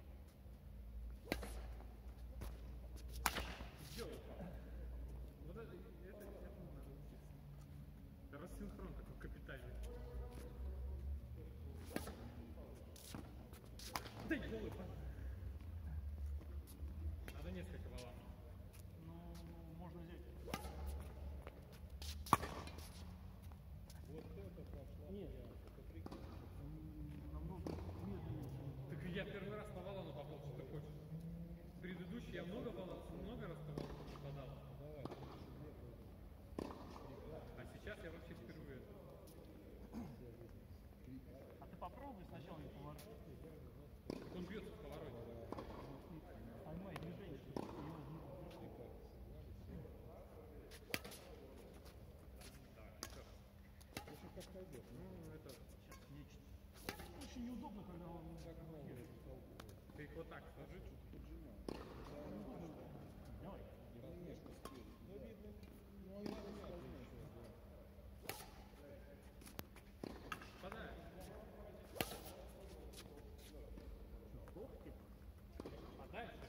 Сделай. Вот это надо учиться. Это рассинхрон такой капитальный. Да делай. Надо несколько валанов. Ну, можно взять. Вот это пошла. Нет, Это прикольно. намного медленнее, чем... Так я первый раз по валану попал, что ты хочешь. Предыдущий я много раз по валану попадал. Давай, А сейчас я вообще впервые. А ты попробуй сначала не поворот. Так он бьется в повороте. Поймай движение, чтобы его Так, еще. как пойдет. Ну, это... сейчас нечто. Очень неудобно, когда он Ты их вот так сложи. Давай. Немножко спереди. Ну, видно. Ну, они сложнее сейчас, да. Подай. Ох ты. А дальше?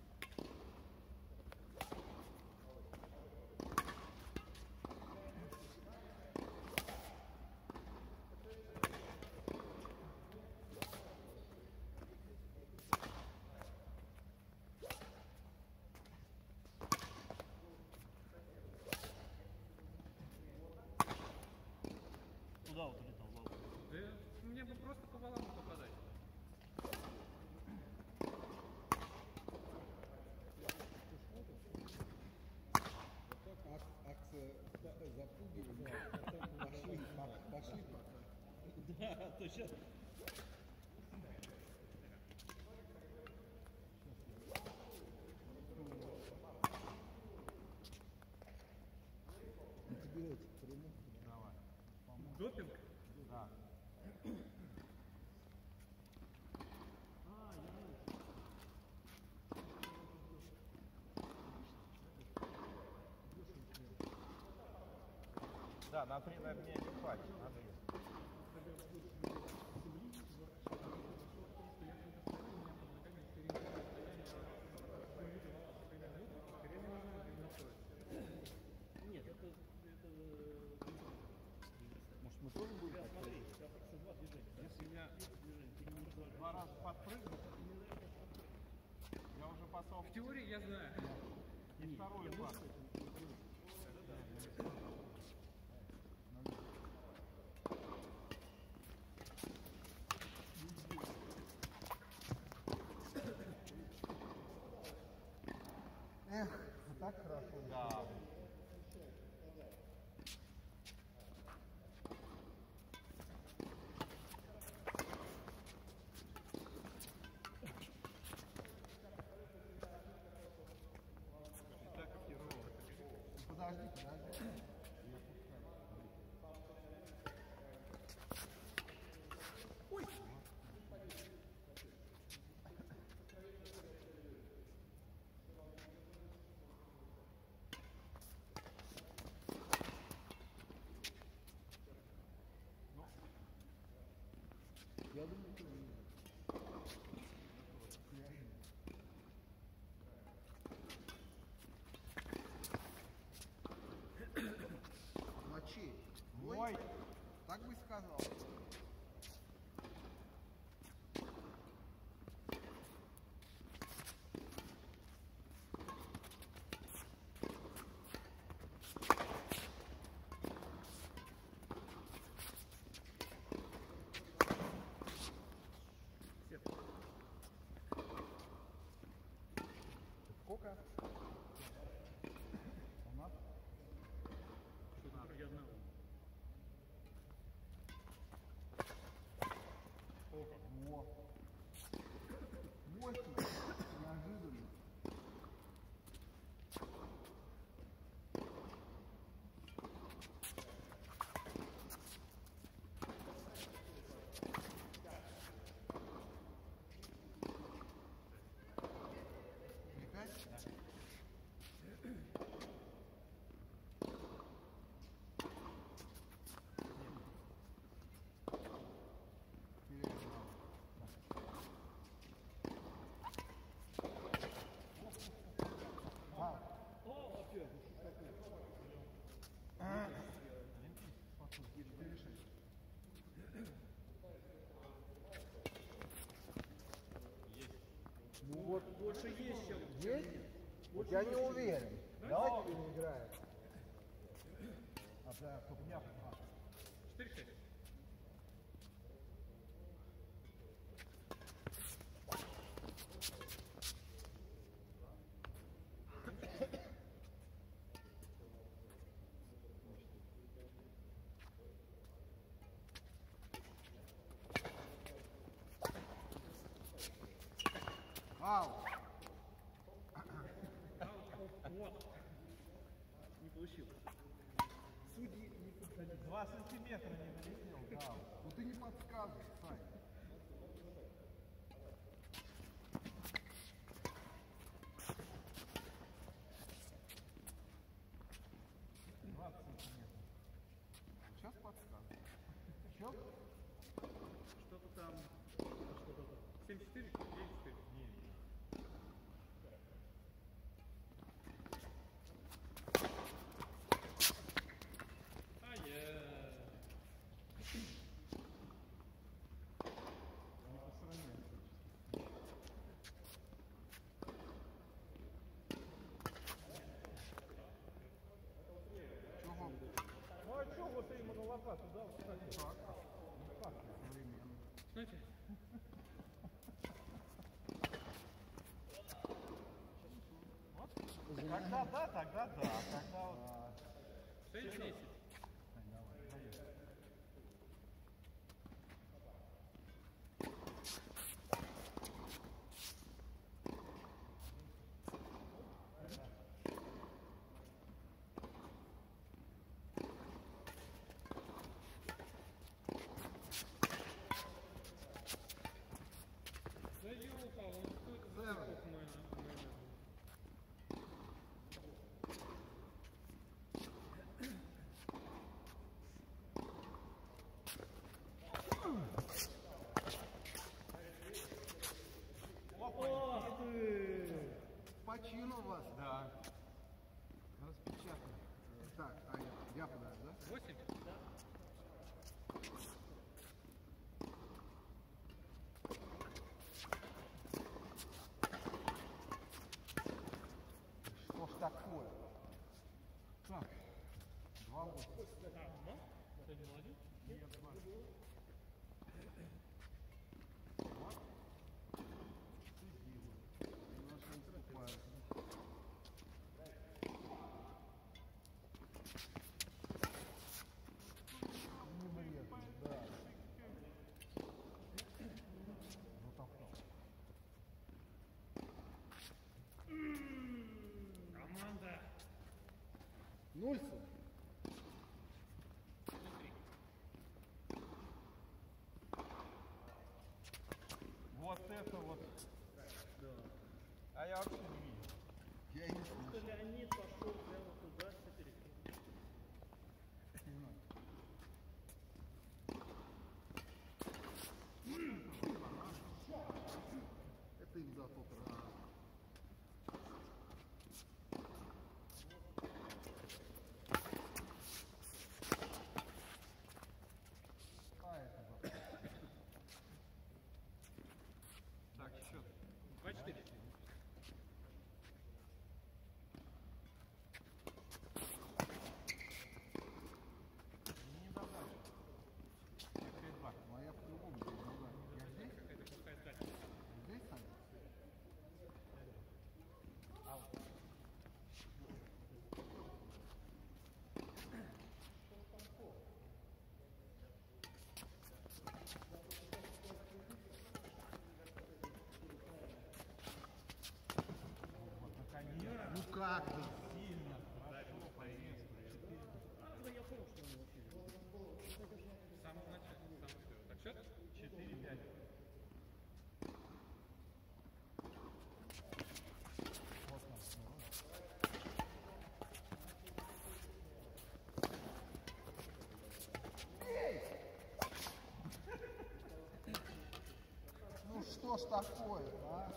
Куда вот улетал? Вау. Да мне бы просто по валану попадать. Вот так акция запугивания, а потом пошли пока. Да, то сейчас... Антибиотик приму. Давай. Допинг? Да. Да, на 3 на мне не хватит, на 2. Нет, это... Может, мы тоже будем Смотри, сейчас два движения. Если я 2 раза подпрыгну, я уже пошел В теории я знаю. и второй класс. Эх, так хорошо. Да. Подожди, подожди. Ой! Я думаю, что сказал. Сколько? У нас? Во. 8. Неожиданно. Приказ? Ну вот больше есть, чем есть? Вот я не уверен. Давайте переиграем. А да, чтоб меня 4-6. Ау! Не получилось. Судьи не подходили. 2 сантиметра не долетел. Да. Ну ты не подсказывай, Сань. Сейчас подсказывай. Счет? Что-то там. 7-4, 9-4. Не по сравнению. Чего? Ну а что вот ему на лопату дал? Кстати? Так. Ну как ты современно? Знаете, Когда да, тогда да. Когда вот... 6-10. Давай, поехали. Да ёлка, он какой-то засекок мой. По чину вас. Да. Распечатано. Так, а я подожду, да? 8? Что ж такое? Так, 2-8. Ты не молодец? Команда. Нульсон. Вот это вот. А я вообще не видел. Я и не слышал. Леонид пошел прямо туда, теперь. Это им за тот раз. Так, Сильно, хорошо, поездку. Да я понял, что он вообще. В самом начале, в самом первом. Так счет? 4-5. ну что ж такое, а?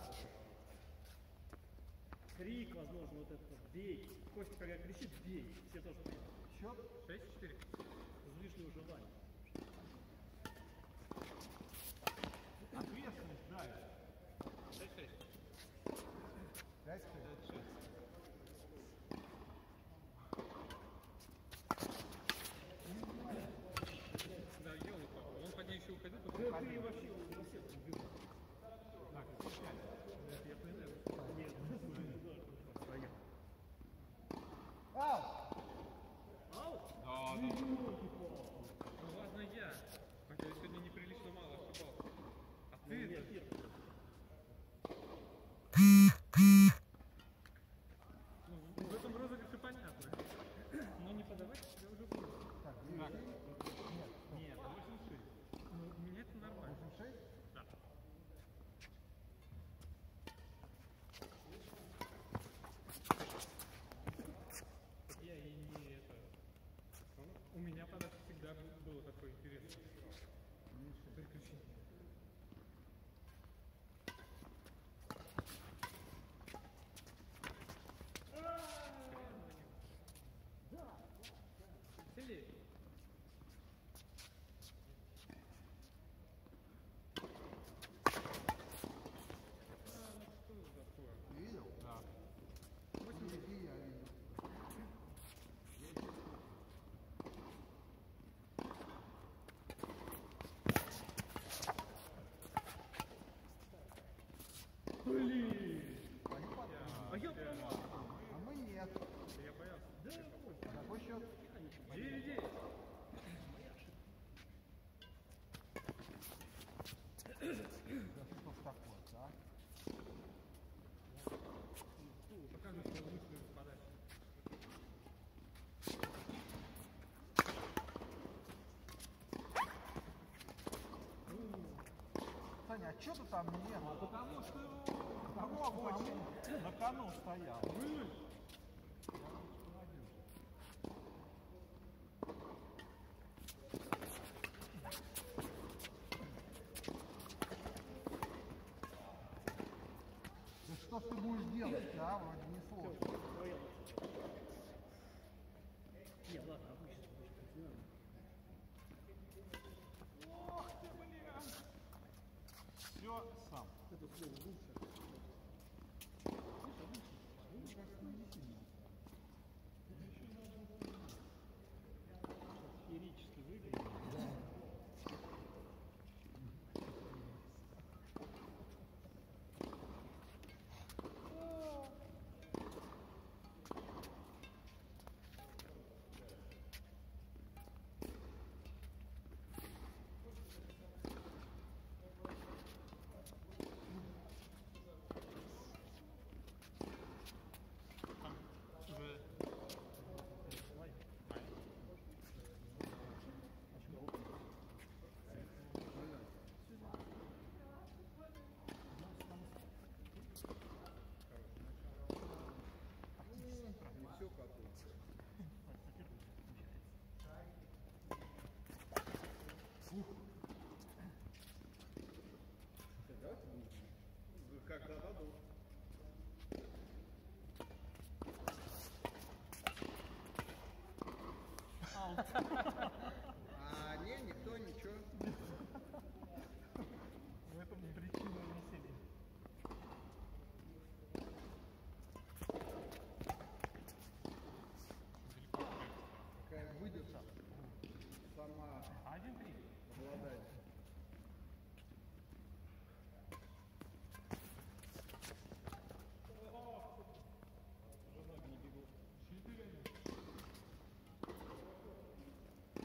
Крик, возможно, вот этот вот, бей. Костя, когда кричит, бей. Все тоже понимают. Счет 6-4. Из лишнего желания. Ответственность, да. 6-6. 5-6. 5-6. Да, елы-палы. Он по ней еще уходил, потом Да ты вообще во всех убил. Так, 5. Это я понимаю. Нет, своя. Аут! Аут? Да, да. Ну ладно я. Хотя я сегодня неприлично мало ошибался. А Ну, ты нет, это... нет. Ну, в этом розыгрыше понятно. Но не подавать тебя уже будет. Так, Так. 9-7? Нет, Нет, 8-6. Ну, мне это нормально. 8-6? Да. Я и не это... У меня подача всегда было такое интересное приключение. Сильнее. Что за такое? Ты видел? Да. Впереди я видел. Блин! Они под- А я промазал. А мы нет. Я боялся. Да, Костя, Какой счет? 9-9. Да что ж такое, а? Показывай свою лучшую подачу. Саня, а что ты там не был? Потому что кого очень на кону стоял. Да что ж ты будешь делать, а? Вроде не сложно. твоя лошадь. Нет, ладно, обычно, не надо. Ох ты, блин. Все сам. Это слово лучше. Мне кажется, не сильно. Феерически выглядит. Там уже... Не все потом. Давайте будем. Как дадут. А не, никто ничего. В этом причина веселья. Какая выдержка сама 1-3. обладает. Уже ноги не бегут. 4-1.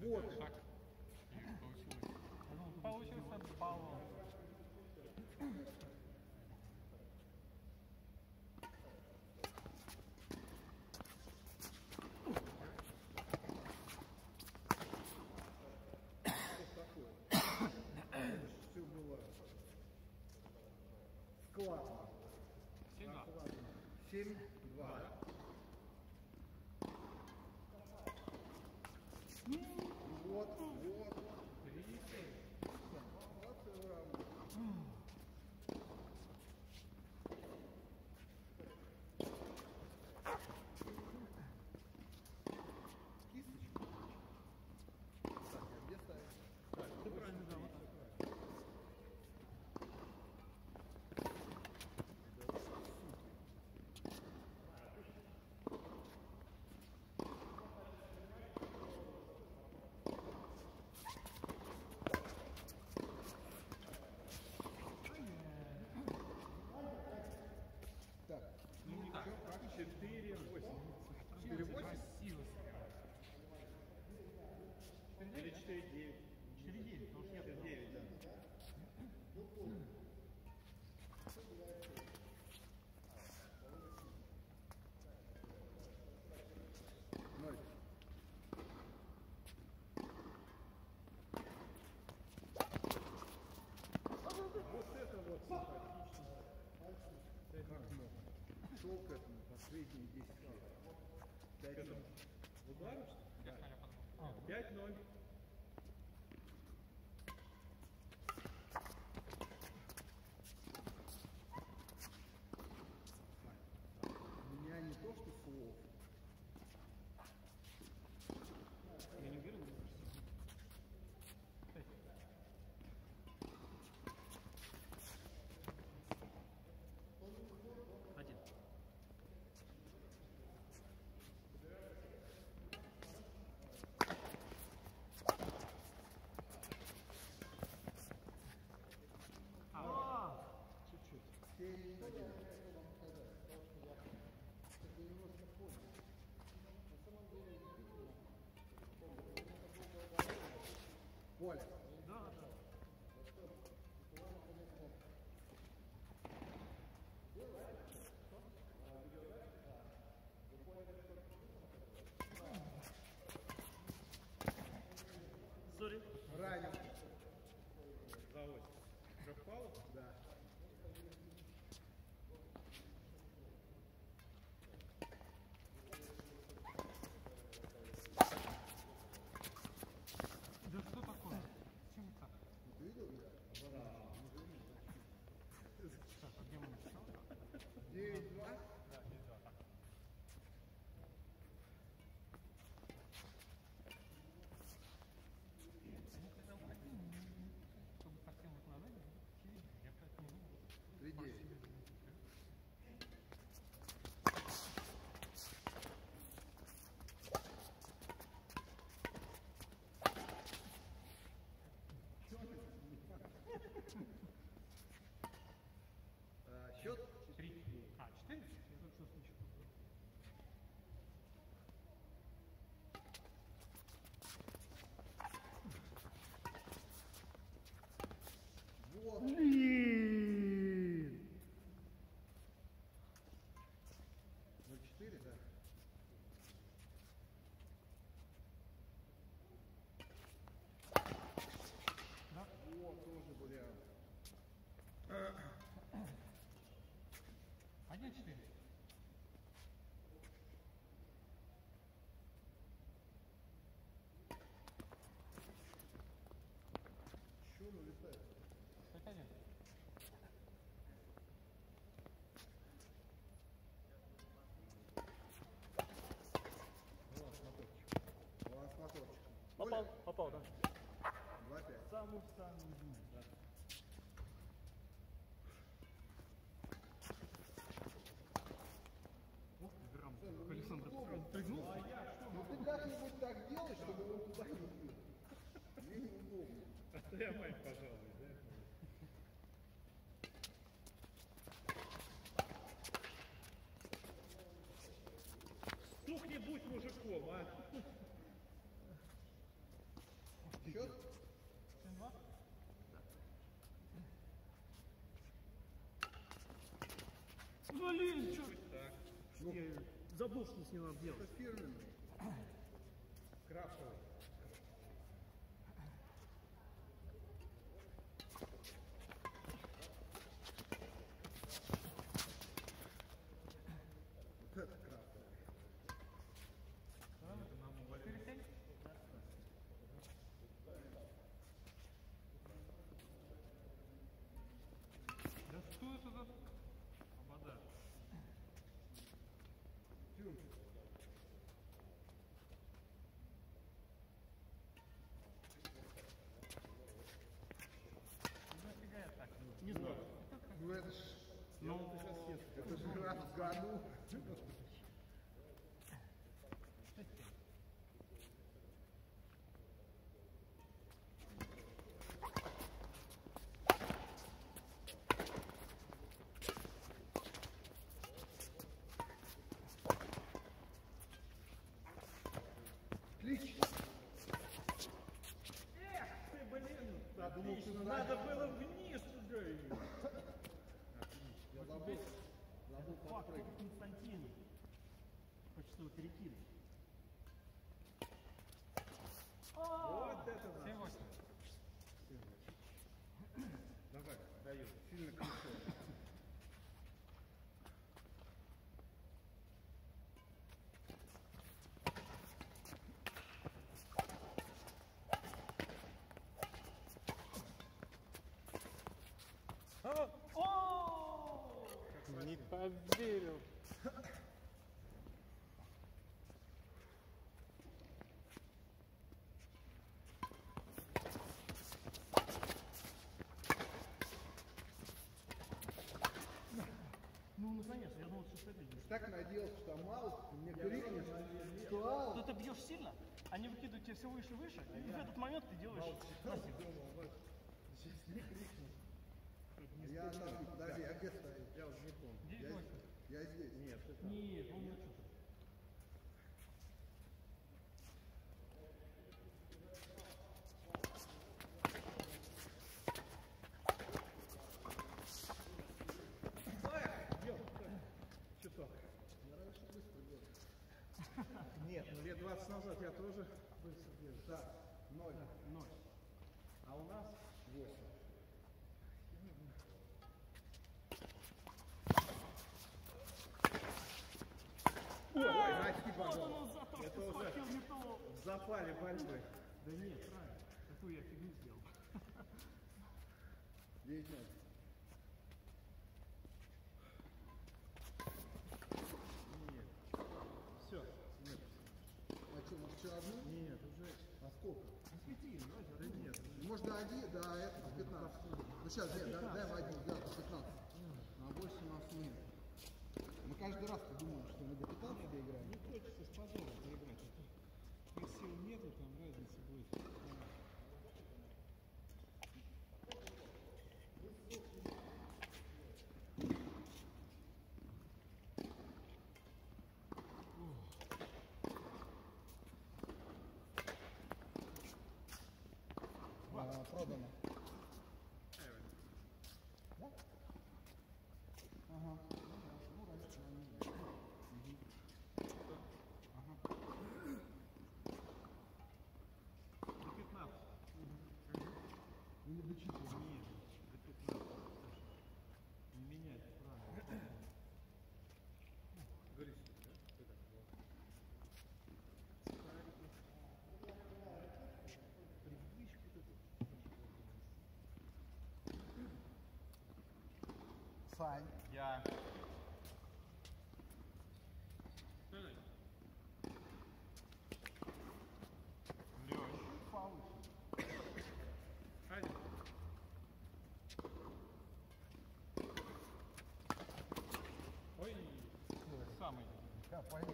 Вот. шаг. И получилось. Получился балл. Все было складно. 7-2. 7-2. Вот, вот. Кисточку. Так, а где ставить? Ты правильно, да, вот так. Так, Ну не так. 4-8. 4-8? Красиво. Или 4-9. 4-9, потому что я 4-9, да. Ноль. Вот это вот симпатично. Как мог? Шел к этому последние 10 лет. 5-0. Удару, что ли? А, 5-0. У меня не то, что слов. Я не уверен, но один. Чуть-чуть. 7-1. Поле. Да, да. Сори. Ранен. За 8. Трехпалов? Да. да что такое? Почему так? Ты видел? Так, а где мы написал? 9-2. Да, здесь два. Так. Ну, когда уходил, чтобы совсем вот надо, я поэтому думал. 3-9. Счет 3. А, 4? Я тут что слышу. вот. Блин! 0-4, да? Да? Вот, тоже вариант. 1-4. Чё он улетает? 5-1. Баланс моторчик. Попал, попал, да. 2-5. Самый-самый низ, да. Ух ты, драм. Александр сразу прыгнул. Ну ты как-нибудь так делай, чтобы он туда не упал. Мне неудобно. А то я мать, пожалуй, да? Стук не будь мужиком, а? счет? 7-2? Блин, чё? Так. Я забыл, что с ним надо делать. Это фирменный. Крафтовый. Вот это крафтовый. 4-7? Да что это за... Обода. Нафига я так? Не знаю. Ну это ж, Ну, это же раз в году. Отлично. Эх ты, блин! Я думал, ты Отлично, знаешь. надо было вниз туда ее. Я забыл Фак, подпрыгнуть. Константин. Хочется его перекинуть. Вот это да. 7-8. Давай, даю. Сильно ключом. Не поверил. Ну, наконец-то, я думал, что ты видишь. Так надеялся, что мало, ты мне крикнешь, что аут. То ты бьешь сильно, они выкидывают тебя все выше и выше, и в этот момент ты делаешь красиво. Я там, подожди, а где стою? Я уже не помню. 9-8. Я здесь. Нет, это... Нет, он на что-то. Что-то. Нет, ну лет 20 назад я тоже быстро бегал. Так, 0. 0. А у нас 8. Ой, прости, Вот пожалуйста. оно за то, Это что уже- схватил не то. В запале борьбы. Да нет, правильно. Какую я фигню сделал. 9-0. Все. Нет. А что, может еще одну? Нет, уже. А сколько? Свети, Да нет. Можно один, да, это по 15. Ну сейчас, дай в один, да, по 15. На 8 у нас нет. Мы каждый раз думаем, что мы до 15 доиграем. Не хочется с позором проиграть. Если сил нету, там разница будет. Продано. Да? Ага. Ну, раньше они. Ага. До 15. Или до 4. Нет, до 15. Не менять правильно. Говори себе, да? Сань. Я. Лёш. Один. Ой, самый. Да, поехали.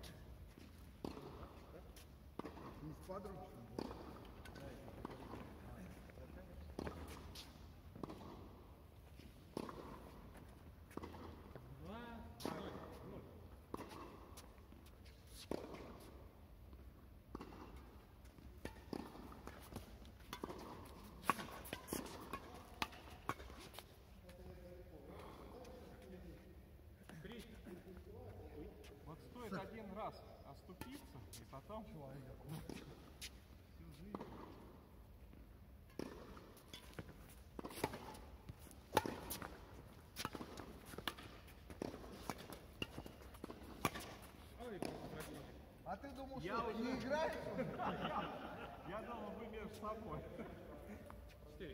Не с подручным. оступиться, и потом человек всю жизнь. Ой, противник. А ты думал, Я что уже- не играешь? Я думал, вы между собой. 4.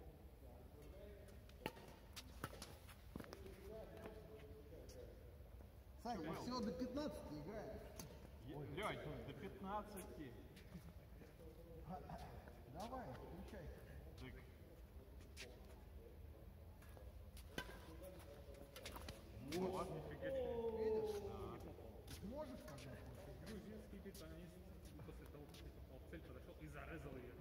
Саня, всего до 15 играешь. Лёнь, до 15. Давай, включайся. Так. Вот, нифига себе. Видишь? Сможешь когда-то? Грузинский питанец после того, как я попал в цель, подошел и зарезал ее.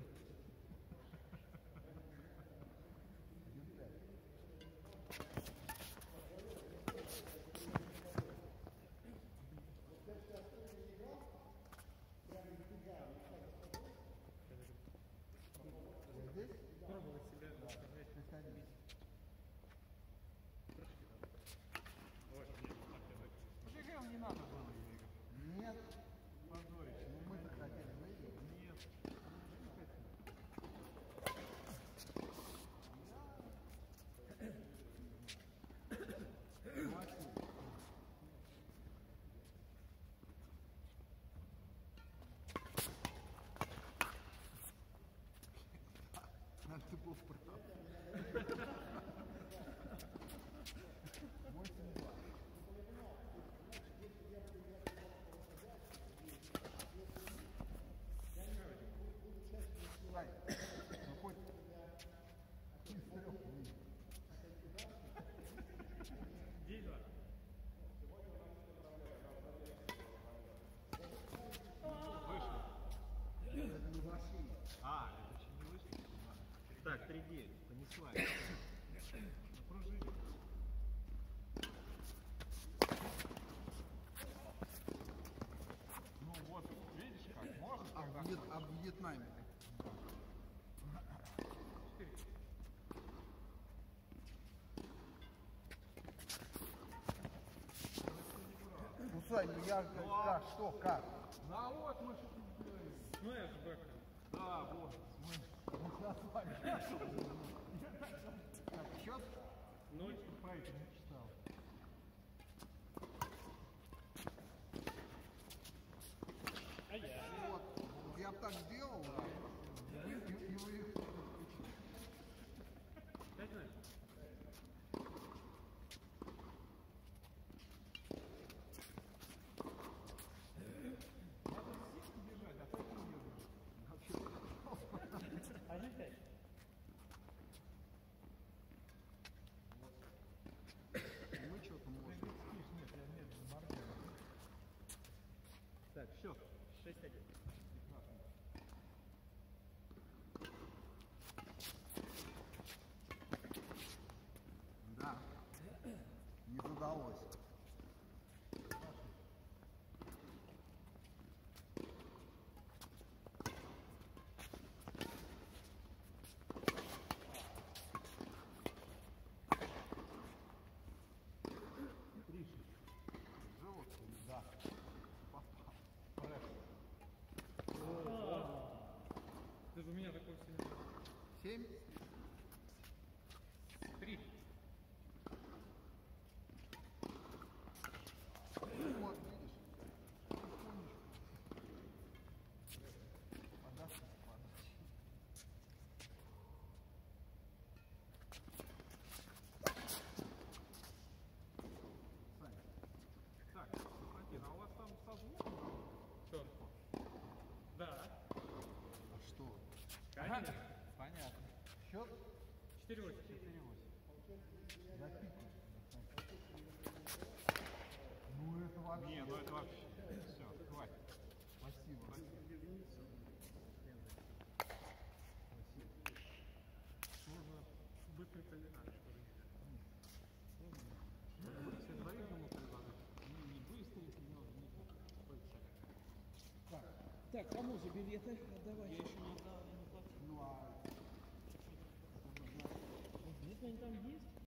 Здесь? Пробовать себя заставлять. Приходи. Ой, нет, так я так. Жигам не надо было ее Нет. позорить. Ну мы-то хотели выиграть. Нет. Молодцы. Надо ты был в Спартаке. 8-2. Сань, ну хоть из 3 выйдет. 9-2. Вышли. Это не вошли. А, это еще не вышли? Так, 3-9. Понеслась. Напружили. Ну вот, видишь как? Может когда... А в Вьетнаме? 4. Ну, Сань, ну я как, что, как? Да вот мы что тут делаем. Ну, я же бэк. Да, вот. Мы сейчас с вами. Так, счет? 0. Правильно не читал. А я. Вот. Я бы так сделал, и вы... 5-0. Надо сиськи бежать, а так не бежишь. 1-5. Мы что-то можем. Ты спишь, нет, я медленно моргаю. Так, счет. 6-1. Да. Не задалось. Живот? Да. Даже у меня такой сильный. 7? 3. Вот, видишь? Подашь, подашь. Сань, Так, Константин, а у вас там со звуком? Что? Да. а что? Конечно. Понятно. Счет? 4-8. 4-8. Запикай. Ну это вообще. Не, ну это вообще. Все, хватит. Спасибо. Можно быстрый координат, что ли? Все двоих ему предлагать. Не быстренький, но не Так, Так, кому же билеты отдавать? Я еще не отдал, я не платил. ну а... Где-то они там есть?